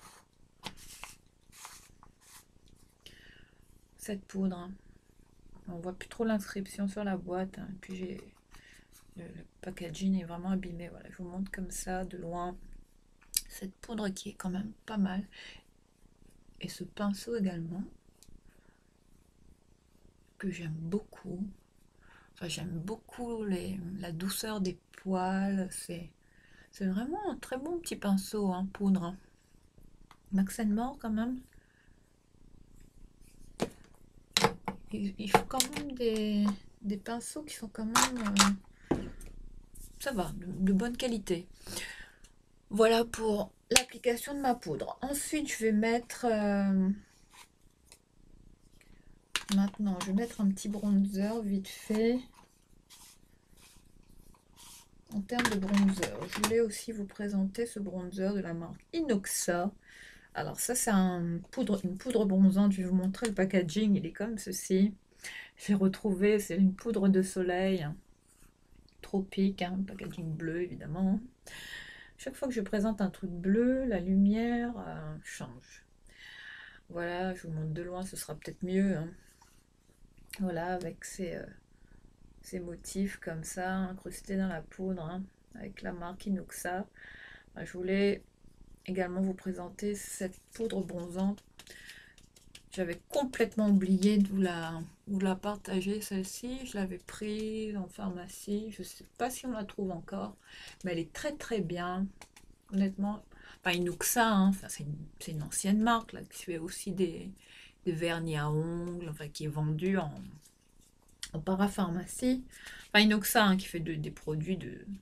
cette poudre, hein. On voit plus trop l'inscription sur la boîte, hein. Et puis j'ai le packaging est vraiment abîmé. Voilà, je vous montre comme ça de loin cette poudre qui est quand même pas mal. Et ce pinceau également que j'aime beaucoup. Enfin, j'aime beaucoup la douceur des poils. C'est vraiment un très bon petit pinceau, hein, poudre, hein. Max More quand même. Il faut quand même des pinceaux qui sont quand même, ça va, de bonne qualité. Voilà pour l'application de ma poudre. Ensuite, je vais mettre, maintenant, je vais mettre un petit bronzer vite fait. En termes de bronzer, je voulais aussi vous présenter ce bronzer de la marque Inoxa. Alors ça, c'est une poudre bronzante. Je vais vous montrer le packaging. Il est comme ceci. J'ai retrouvé, c'est une poudre de soleil tropique, hein, packaging bleu évidemment. Chaque fois que je présente un truc bleu, la lumière change. Voilà, je vous montre de loin, ce sera peut-être mieux, hein. Voilà, avec ces motifs comme ça, incrustés dans la poudre, hein, avec la marque Inoxa. Je voulais également vous présenter cette poudre bronzante. J'avais complètement oublié de vous la partager, celle-ci. Je l'avais prise en pharmacie. Je ne sais pas si on la trouve encore, mais elle est très très bien. Honnêtement, pas Inoxa, hein. Enfin, c'est une ancienne marque là, qui fait aussi des vernis à ongles, enfin, qui est vendu en parapharmacie. Pas Inoxa, hein, qui fait des produits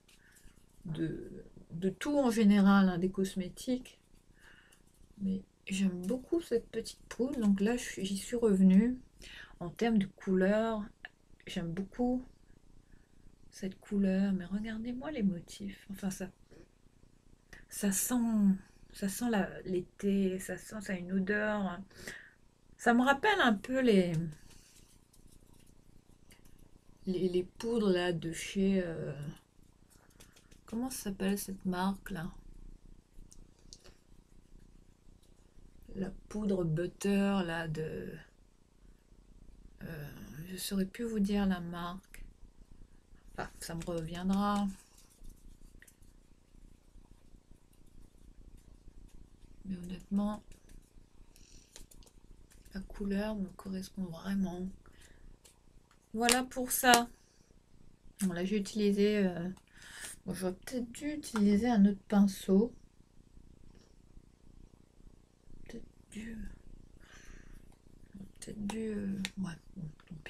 de tout en général, hein, des cosmétiques. Mais j'aime beaucoup cette petite poudre, donc là j'y suis revenue. En termes de couleur, j'aime beaucoup cette couleur, mais regardez-moi les motifs. Enfin, ça sent, ça sent l'été, ça a une odeur. Hein. Ça me rappelle un peu les poudres là de chez. Comment ça s'appelle cette marque là? La poudre butter là de. Je saurais plus vous dire la marque. Enfin, ça me reviendra. Mais honnêtement, la couleur me correspond vraiment. Voilà pour ça. Bon, là, j'ai utilisé. Bon, j'aurais peut-être dû utiliser un autre pinceau. Peut-être dû. Ouais, bon, tant pis.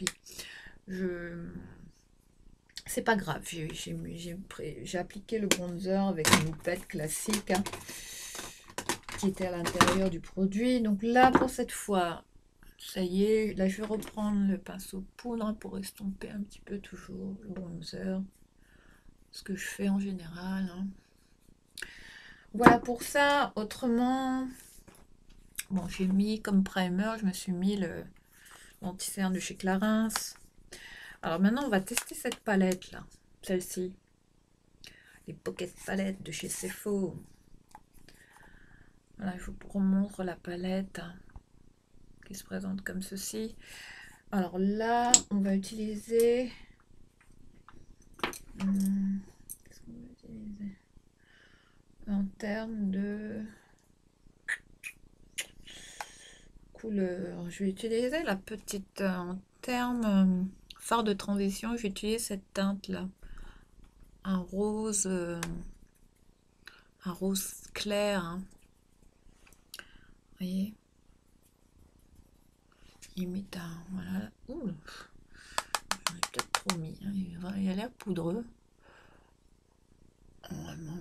C'est pas grave. J'ai appliqué le bronzer avec une houppette classique, hein, qui était à l'intérieur du produit. Donc là, pour cette fois, ça y est. Là, je vais reprendre le pinceau poudre pour estomper un petit peu toujours le bronzer. Ce que je fais en général, hein. Voilà pour ça. Autrement, bon, j'ai mis comme primer, je me suis mis l'anti-cerne de chez Clarins. Alors maintenant, on va tester cette palette là, celle-ci, les Pocket Palettes de chez Sephora. Voilà, je vous remontre la palette, hein, qui se présente comme ceci. Alors là, on va utiliser. Qu'est-ce qu'on va utiliser en termes de couleur? Je vais utiliser la petite en termes fard de transition. Je vais utiliser cette teinte là, un rose clair, hein. Vous voyez, limite un voilà. Ouh, j'en ai peut-être trop mis, hein. Il a l'air poudreux. On va vraiment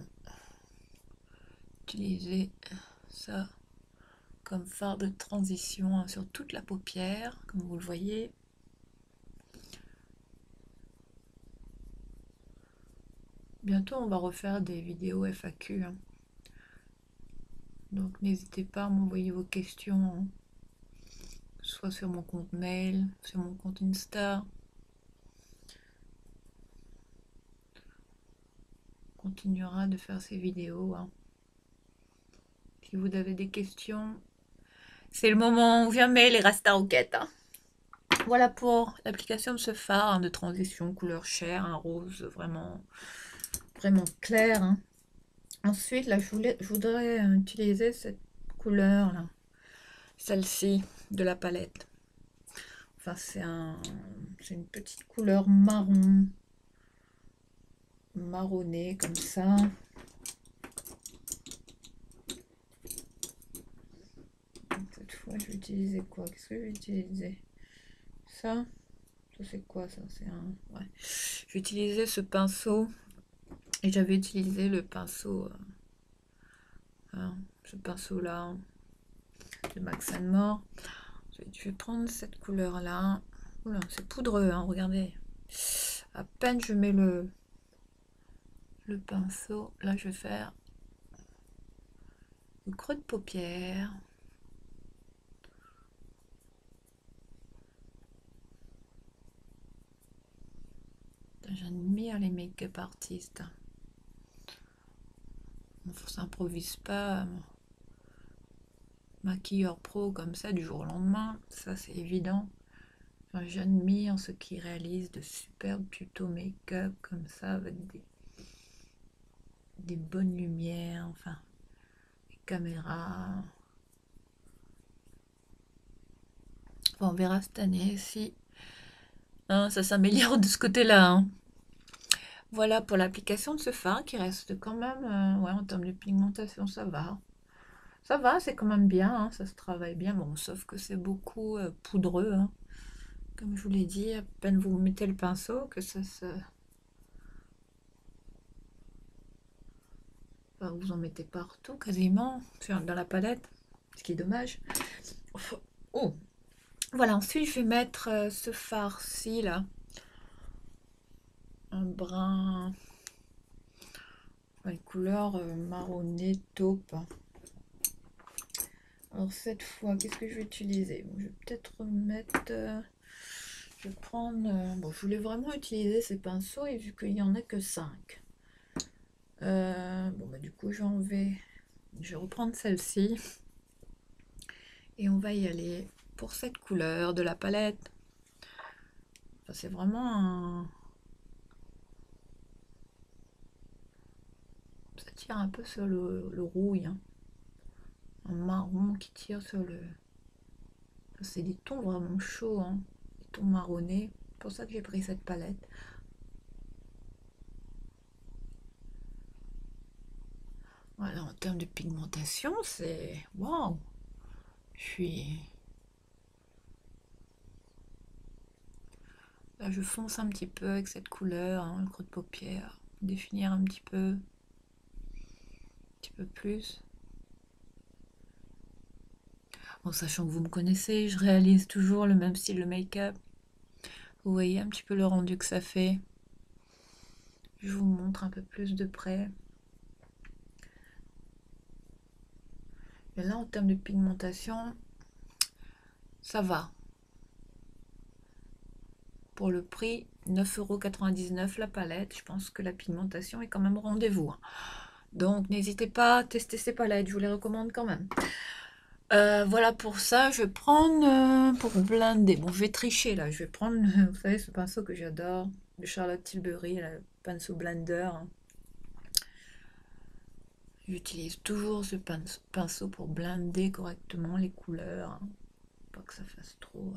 utiliser ça comme fard de transition, hein, sur toute la paupière, comme vous le voyez. Bientôt, on va refaire des vidéos FAQ, hein. Donc n'hésitez pas à m'envoyer vos questions, soit sur mon compte mail, sur mon compte Insta. On continuera de faire ces vidéos. Hein. Si vous avez des questions, c'est le moment ou jamais les Rasta Roquettes. Hein. Voilà pour l'application de ce phare hein, de transition couleur chair, un rose vraiment, vraiment clair. Hein. Ensuite, là, je voudrais utiliser cette couleur là, celle-ci de la palette. Enfin, c'est une petite couleur marron, marronné comme ça. Cette fois, je vais utiliser quoi? Qu'est-ce que je vais utiliser? Ça c'est quoi ça? C'est un... Ouais. Je vais utiliser ce pinceau. Et j'avais utilisé le pinceau... hein, ce pinceau-là de Max More. Je vais prendre cette couleur-là. Oula, c'est poudreux, hein, regardez. À peine je mets le pinceau. Là, je vais faire le creux de paupière. J'admire les make-up artistes. On ne s'improvise pas maquilleur pro comme ça du jour au lendemain. Ça, c'est évident. Enfin, j'admire ceux qui réalisent de superbes tutos make-up comme ça avec des bonnes lumières, enfin, des caméras. Enfin, on verra cette année si hein, ça s'améliore de ce côté-là. Hein. Voilà pour l'application de ce fard qui reste quand même, ouais, en termes de pigmentation, ça va. Ça va, c'est quand même bien, hein, ça se travaille bien. Bon, sauf que c'est beaucoup poudreux. Hein. Comme je vous l'ai dit, à peine vous mettez le pinceau que ça se... Enfin, vous en mettez partout quasiment, dans la palette, ce qui est dommage. Oh, voilà, ensuite je vais mettre ce fard-ci là. Un brun... Une couleur marronné taupe. Alors cette fois, qu'est-ce que je vais utiliser? Bon, je vais peut-être mettre... je vais prendre... bon, je voulais vraiment utiliser ces pinceaux et vu qu'il n'y en a que 5. Bon, bah du coup, je vais reprendre celle-ci. Et on va y aller pour cette couleur de la palette. Enfin, c'est vraiment un... Ça tire un peu sur le rouille. Hein. Un marron qui tire sur le... Enfin, c'est des tons vraiment chauds. Hein. Des tons marronnés. C'est pour ça que j'ai pris cette palette. Voilà, en termes de pigmentation, c'est... Waouh! Je suis... Là, je fonce un petit peu avec cette couleur, hein, le creux de paupière. Définir un petit peu plus. En sachant que vous me connaissez, je réalise toujours le même style de make-up. Vous voyez un petit peu le rendu que ça fait. Je vous montre un peu plus de près. Et là, en termes de pigmentation, ça va. Pour le prix, 9,99 € la palette, je pense que la pigmentation est quand même au rendez-vous. Donc, n'hésitez pas à tester ces palettes, je vous les recommande quand même. Voilà pour ça, je vais prendre pour blender. Bon, je vais tricher là. Je vais prendre, vous savez, ce pinceau que j'adore, de Charlotte Tilbury, le pinceau blender. J'utilise toujours ce pinceau pour blender correctement les couleurs. Hein. Pas que ça fasse trop.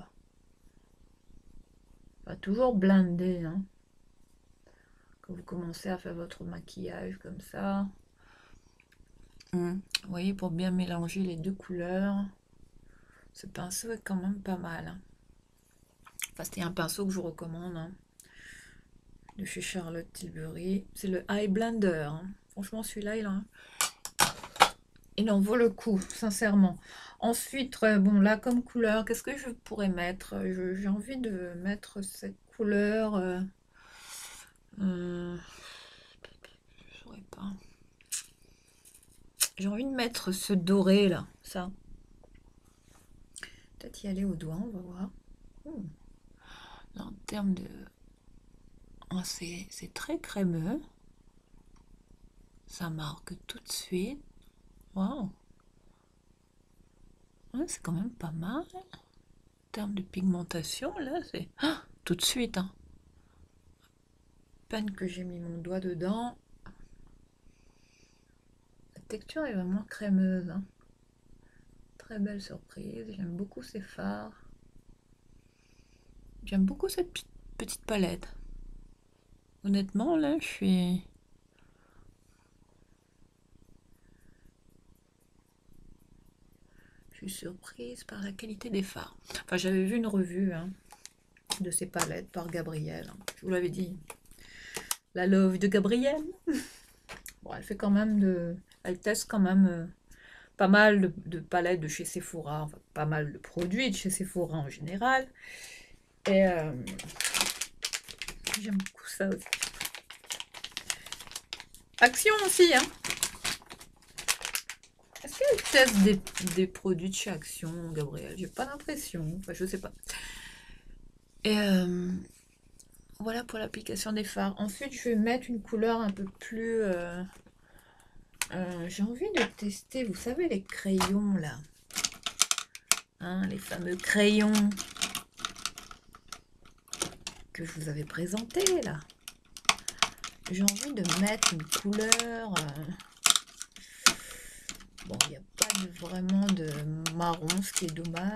Enfin, toujours blender. Hein. Quand vous commencez à faire votre maquillage comme ça. Vous voyez, pour bien mélanger les deux couleurs. Ce pinceau est quand même pas mal. Hein. Enfin, c'est un pinceau que je vous recommande. Hein. De chez Charlotte Tilbury. C'est le Eye Blender. Hein. Franchement, celui-là, il en vaut le coup, sincèrement. Ensuite, bon, là, comme couleur, qu'est-ce que je pourrais mettre? J'ai envie de mettre cette couleur... je saurais pas. J'ai envie de mettre ce doré là, ça. Peut-être y aller au doigt, on va voir. En termes de... Oh, c'est très crémeux. Ça marque tout de suite. Waouh. Ouais, c'est quand même pas mal. En termes de pigmentation, là, c'est... Ah, tout de suite, hein. Peine que j'ai mis mon doigt dedans. La texture est vraiment crémeuse, hein. Très belle surprise. J'aime beaucoup ces fards. J'aime beaucoup cette petite palette. Honnêtement, là, je suis surprise par la qualité des fards. Enfin, j'avais vu une revue hein, de ces palettes par Gabrielle. Je vous l'avais dit. La love de Gabrielle. Bon, elle fait quand même de... Elle teste quand même pas mal de palettes de chez Sephora. Enfin, pas mal de produits de chez Sephora en général. Et j'aime beaucoup ça aussi. Action aussi, hein. Est-ce qu'elle teste des produits de chez Action, Gabrielle? J'ai pas l'impression. Enfin, je sais pas. Et voilà pour l'application des fards. Ensuite, je vais mettre une couleur un peu plus... j'ai envie de tester, vous savez, les crayons, là. Hein, les fameux crayons que je vous avais présentés, là. J'ai envie de mettre une couleur... Bon, il n'y a pas vraiment de marron, ce qui est dommage.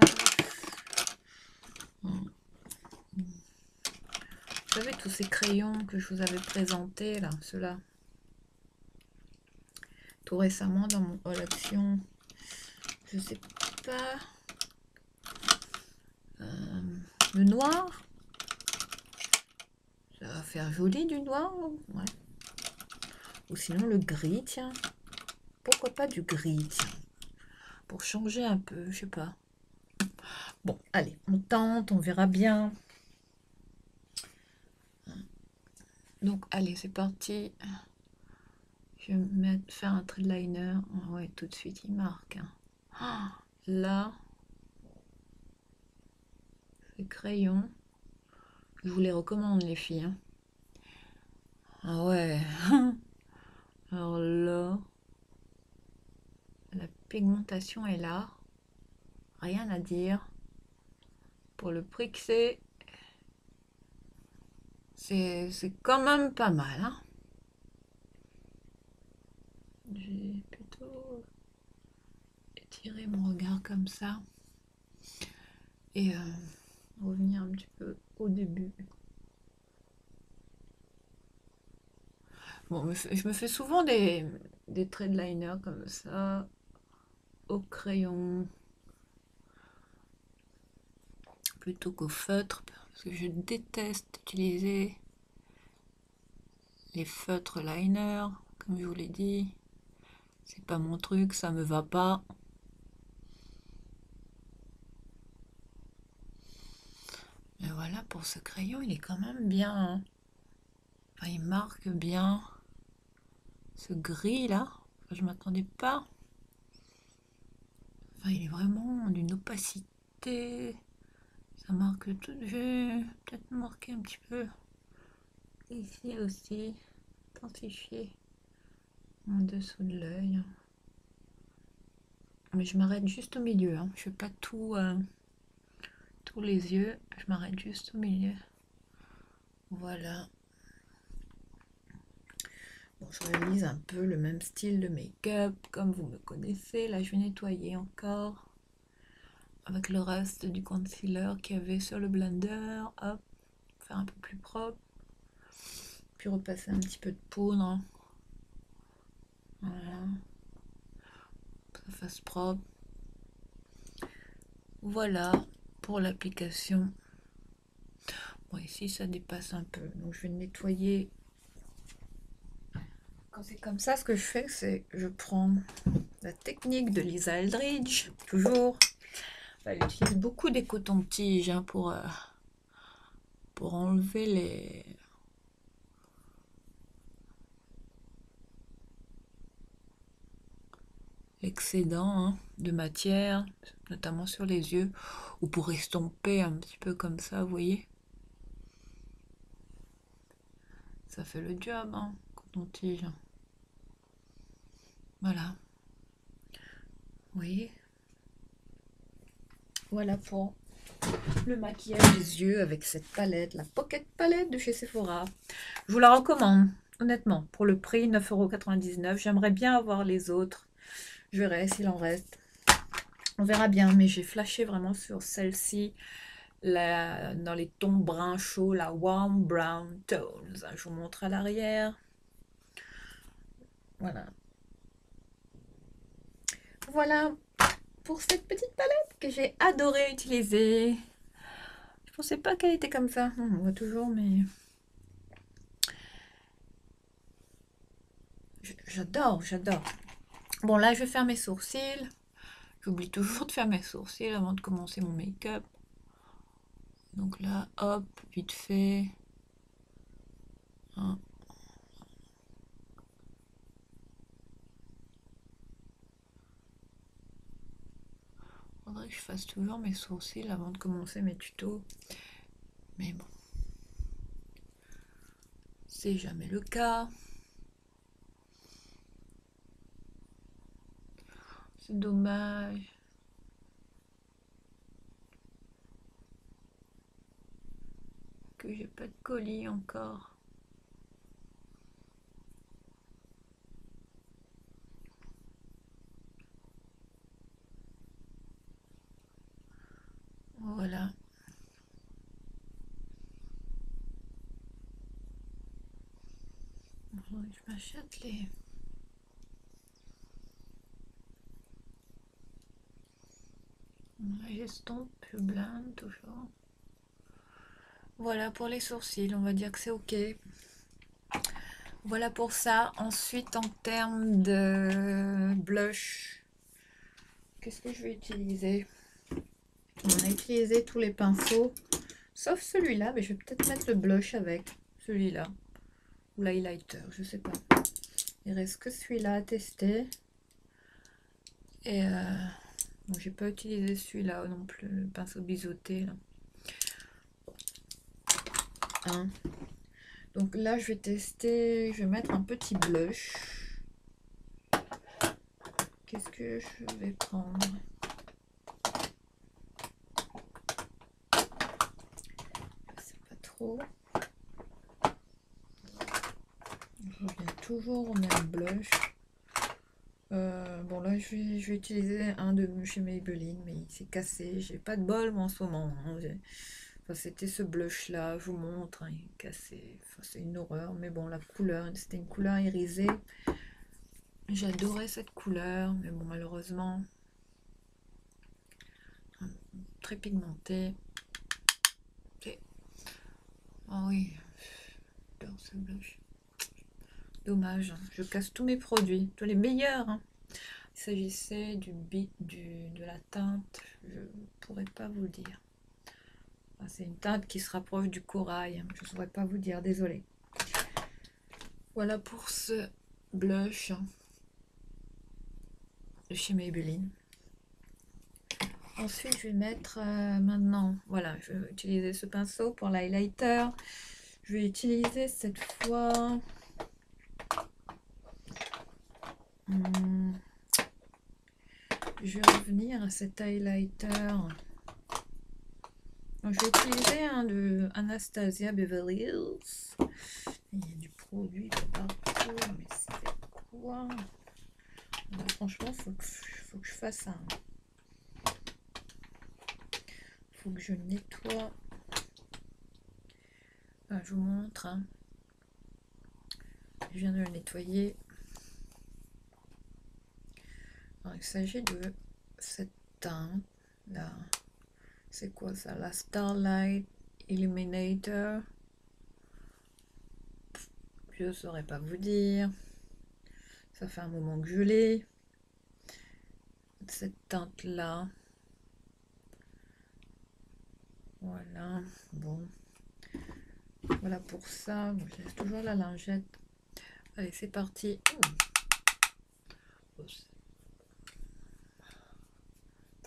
Vous savez, tous ces crayons que je vous avais présentés, là, ceux-là. Tout récemment dans mon haul action. Je sais pas. Le noir. Ça va faire joli du noir. Ouais. Ou sinon le gris, tiens. Pourquoi pas du gris, tiens. Pour changer un peu, je sais pas. Bon, allez, on tente, on verra bien. Donc, allez, c'est parti. Je vais faire un trait de liner. Ouais, tout de suite, il marque. Hein. Là, ces crayons. Je vous les recommande, les filles. Hein. Ah ouais. Alors là, la pigmentation est là. Rien à dire. Pour le prix que c'est quand même pas mal. Hein. J'ai plutôt étiré mon regard comme ça. Et revenir un petit peu au début. Bon, je me fais souvent des traits de liner comme ça, au crayon, plutôt qu'au feutre, parce que je déteste utiliser les feutres liner, comme je vous l'ai dit. C'est pas mon truc, ça me va pas. Mais voilà, pour ce crayon, il est quand même bien. Hein. Enfin, il marque bien ce gris là. Enfin, je m'attendais pas. Enfin, il est vraiment d'une opacité. Ça marque tout. Je vais peut-être marquer un petit peu ici aussi. Intensifier en dessous de l'œil. Mais je m'arrête juste au milieu. Hein. Je fais pas tout, tous les yeux. Je m'arrête juste au milieu. Voilà. Bon, je réalise un peu le même style de make-up, comme vous me connaissez. Là, je vais nettoyer encore avec le reste du concealer qu'il y avait sur le blender. Hop, faire un peu plus propre. Puis repasser un petit peu de poudre. Voilà. Que ça fasse propre. Voilà pour l'application. Bon, ici, ça dépasse un peu. Donc, je vais nettoyer. Quand c'est comme ça, ce que je fais, c'est je prends la technique de Lisa Eldridge, toujours. Elle utilise beaucoup des cotons-tiges hein, pour enlever l'excédent de matière, notamment sur les yeux, ou pour estomper un petit peu comme ça, vous voyez. Ça fait le job, quand on tige. Voilà. Oui. Voilà pour le maquillage des yeux avec cette palette, la Pocket Palette de chez Sephora. Je vous la recommande, honnêtement, pour le prix, 9,99 €. J'aimerais bien avoir les autres. Je verrai s'il en reste. On verra bien, mais j'ai flashé vraiment sur celle-ci, dans les tons bruns chauds, la Warm Brown Tones. Je vous montre à l'arrière. Voilà. Voilà pour cette petite palette que j'ai adoré utiliser. Je pensais pas qu'elle était comme ça. On voit toujours, mais j'adore, j'adore. Bon, là, je vais faire mes sourcils. J'oublie toujours de faire mes sourcils avant de commencer mon make-up. Donc là, hop, vite fait. Hein. Faudrait que je fasse toujours mes sourcils avant de commencer mes tutos. Mais bon, c'est jamais le cas. C'est dommage. Que j'ai pas de colis encore. Voilà. Je m'achète les... J'estompe, je blinde toujours. Voilà pour les sourcils, on va dire que c'est ok. Voilà pour ça. Ensuite, en termes de blush, qu'est-ce que je vais utiliser? On a utilisé tous les pinceaux, sauf celui-là, mais je vais peut-être mettre le blush avec celui-là, ou l'highlighter, je sais pas. Il reste que celui-là à tester. Et bon, j'ai pas utilisé celui-là non plus, le pinceau biseauté là. Hein. Donc là, je vais tester, je vais mettre un petit blush. Qu'est-ce que je vais prendre? Je sais pas trop. Je reviens toujours au même blush. Bon là, je vais utiliser un de chez Maybelline, mais il s'est cassé. J'ai pas de bol moi en ce moment. Enfin, c'était ce blush là, je vous montre, il est cassé. Enfin, c'est une horreur, mais bon, la couleur, c'était une couleur irisée. J'adorais cette couleur, mais bon, malheureusement, très pigmentée. Oh oui, j'adore ce blush. Dommage, je casse tous mes produits, tous les meilleurs. Il s'agissait de la teinte, je ne pourrais pas vous le dire. C'est une teinte qui se rapproche du corail, je ne saurais pas vous dire, désolé. Voilà pour ce blush de chez Maybelline. Ensuite, je vais mettre maintenant, voilà, je vais utiliser ce pinceau pour l'highlighter. Je vais utiliser cette fois... je vais revenir à cet highlighter. Donc, je vais utiliser un de Anastasia Beverly Hills. Il y a du produit partout, mais c'est quoi? Alors, franchement, faut que je fasse un... Faut que je nettoie. Enfin, je vous montre. Je viens de le nettoyer. Alors, il s'agit de cette teinte là. C'est quoi ça? La Starlight Illuminator. Je ne saurais pas vous dire. Ça fait un moment que je l'ai. Cette teinte là. Voilà. Bon. Voilà pour ça. J'ai toujours la lingette. Allez, c'est parti.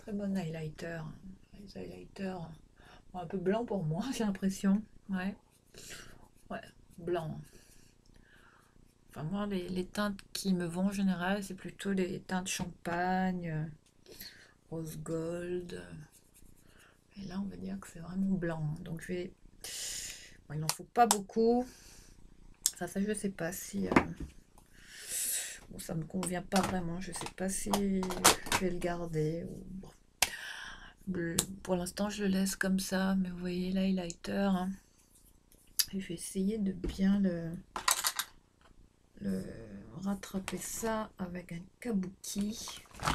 très bon highlighter. Les highlighters un peu blanc pour moi, j'ai l'impression. Ouais, ouais, blanc. Enfin, moi, les teintes qui me vont en général, c'est plutôt les teintes champagne, rose gold. Et là, on va dire que c'est vraiment blanc. Donc, je vais. Bon, il n'en faut pas beaucoup. Ça, je sais pas si. Bon, ça me convient pas vraiment. Je sais pas si je vais le garder. Bon. Pour l'instant, je le laisse comme ça. Mais vous voyez, l'highlighter. Hein. Et je vais essayer de bien le rattraper ça avec un kabuki.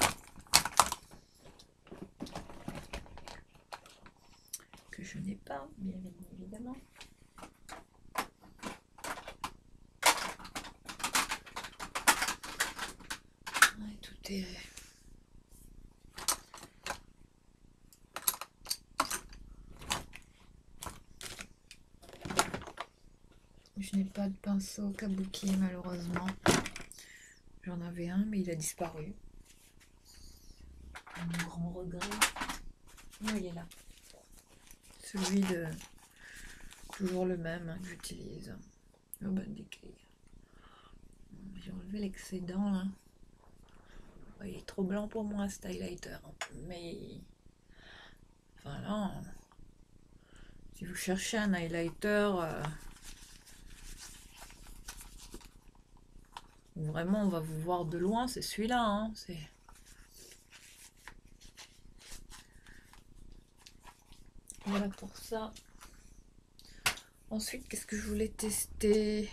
Que je n'ai pas, bien évidemment. Ouais, tout est... Je n'ai pas de pinceau kabuki malheureusement. J'en avais un mais il a disparu. Mon grand regret. Oui, il est là. Celui de... Toujours le même hein, que j'utilise. Urban Decay. J'ai enlevé l'excédent là. Il est trop blanc pour moi cet highlighter. Mais... Enfin là... Si vous cherchez un highlighter... Vraiment, on va vous voir de loin, c'est celui-là. Hein, voilà pour ça. Ensuite, qu'est-ce que je voulais tester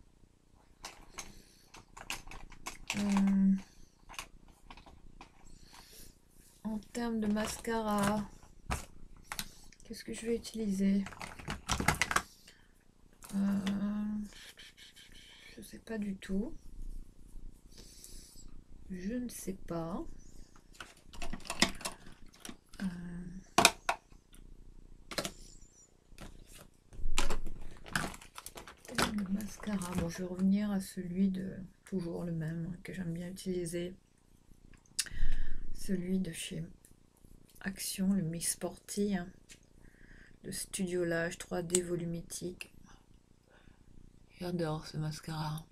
en termes de mascara, qu'est-ce que je vais utiliser je sais pas du tout. Je ne sais pas. Le mascara. Bon, je vais revenir à celui de toujours le même que j'aime bien utiliser. Celui de chez Action, le Miss Sporty, hein, de Studio Lash 3D volumétrique. J'adore ce mascara.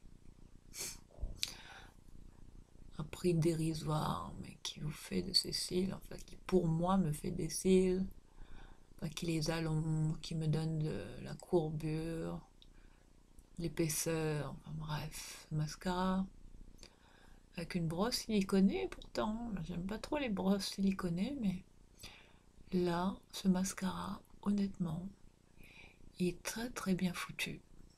Un prix dérisoire, mais qui vous fait de ces cils, enfin qui pour moi me fait des cils, enfin, qui les allonge, qui me donne de la courbure, l'épaisseur, enfin bref, ce mascara avec une brosse siliconée pourtant, j'aime pas trop les brosses siliconées, mais là, ce mascara, honnêtement, il est très très bien foutu.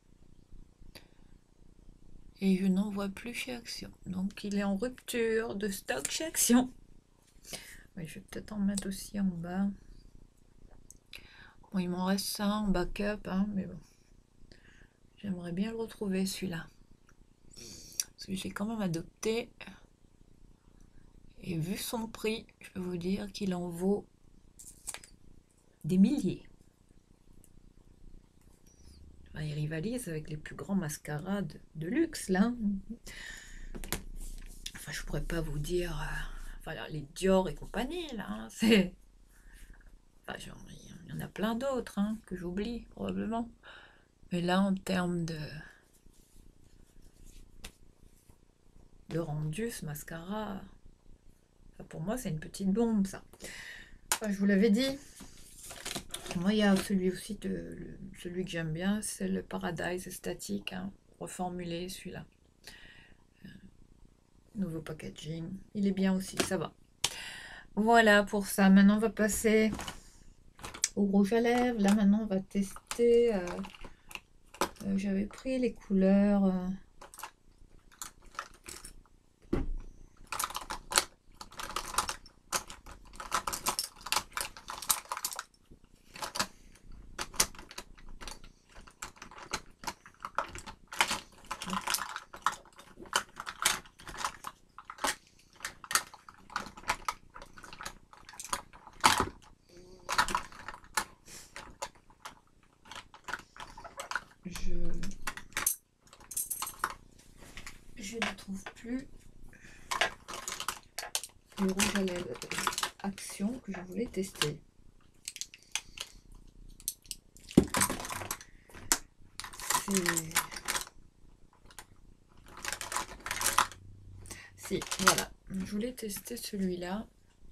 Et je n'en vois plus chez Action. Donc il est en rupture de stock chez Action. Oui, je vais peut-être en mettre aussi en bas. Bon, il m'en reste ça en backup, hein, mais bon. J'aimerais bien le retrouver celui-là. Parce que j'ai quand même adopté. Et vu son prix, je peux vous dire qu'il en vaut des milliers. Enfin, il rivalise avec les plus grands mascaras de luxe, là. Enfin, je pourrais pas vous dire... enfin, les Dior et compagnie, là. Hein, c'est... Enfin, il y en a plein d'autres, hein, que j'oublie, probablement. Mais là, en termes de rendu, ce mascara... Enfin, pour moi, c'est une petite bombe, ça. Enfin, je vous l'avais dit. Moi, il y a celui aussi, celui que j'aime bien, c'est le Paradise Statique, hein, reformulé, celui-là. Nouveau packaging. Il est bien aussi, ça va. Voilà pour ça. Maintenant, on va passer au rouge à lèvres. Là, maintenant, on va tester. J'avais pris les couleurs... je ne trouve plus le rouge à lèvres. action que je voulais tester. Si, voilà. Je voulais tester celui-là.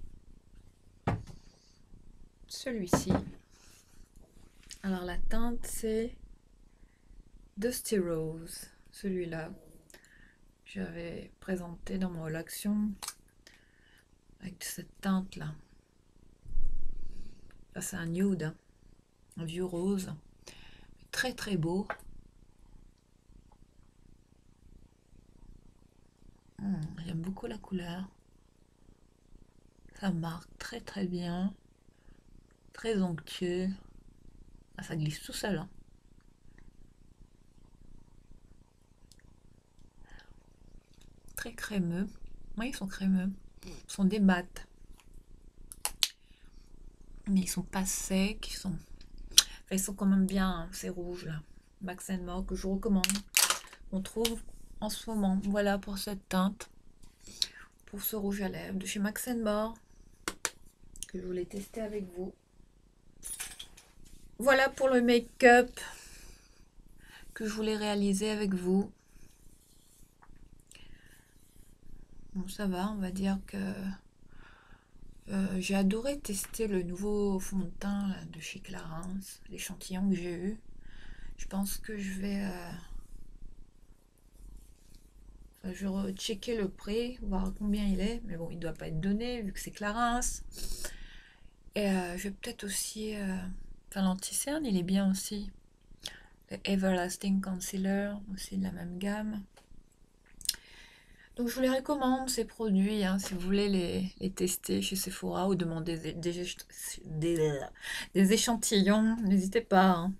Celui-ci. Alors la teinte c'est Dusty Rose. Celui-là, j'avais présenté dans mon haul action avec cette teinte là. Là c'est un nude, hein. Un vieux rose. Très très beau. J'aime beaucoup la couleur. Ça marque très très bien. Très onctueux. Ah, ça glisse tout seul, hein. Très crémeux. Oui, ils sont crémeux. Ils sont des mats. Mais ils sont pas secs. Enfin, ils sont quand même bien, hein, ces rouges là. Max & More que je vous recommande. On trouve en ce moment. Voilà pour cette teinte. Pour ce rouge à lèvres de chez Max & More. Que je voulais tester avec vous. Voilà pour le make-up que je voulais réaliser avec vous. Bon, ça va, on va dire que j'ai adoré tester le nouveau fond de teint là, de chez Clarins, l'échantillon que j'ai eu. Je pense que je vais checker le prix, voir combien il est, mais bon, il doit pas être donné vu que c'est Clarins. Et je vais peut-être aussi, enfin l'anti-cerne, il est bien aussi. Le Everlasting Concealer, aussi de la même gamme. Donc je vous les recommande ces produits, hein, si vous voulez les tester chez Sephora ou demander des échantillons, n'hésitez pas, hein.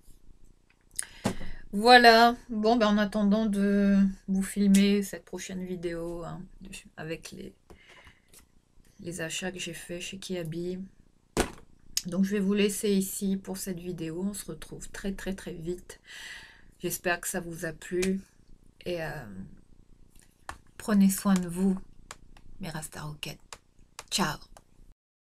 Voilà, bon ben en attendant de vous filmer cette prochaine vidéo, hein, avec les achats que j'ai fait chez Kiabi. Donc je vais vous laisser ici pour cette vidéo, on se retrouve très très très vite. J'espère que ça vous a plu et prenez soin de vous, mes Rasta Rockets. Ciao!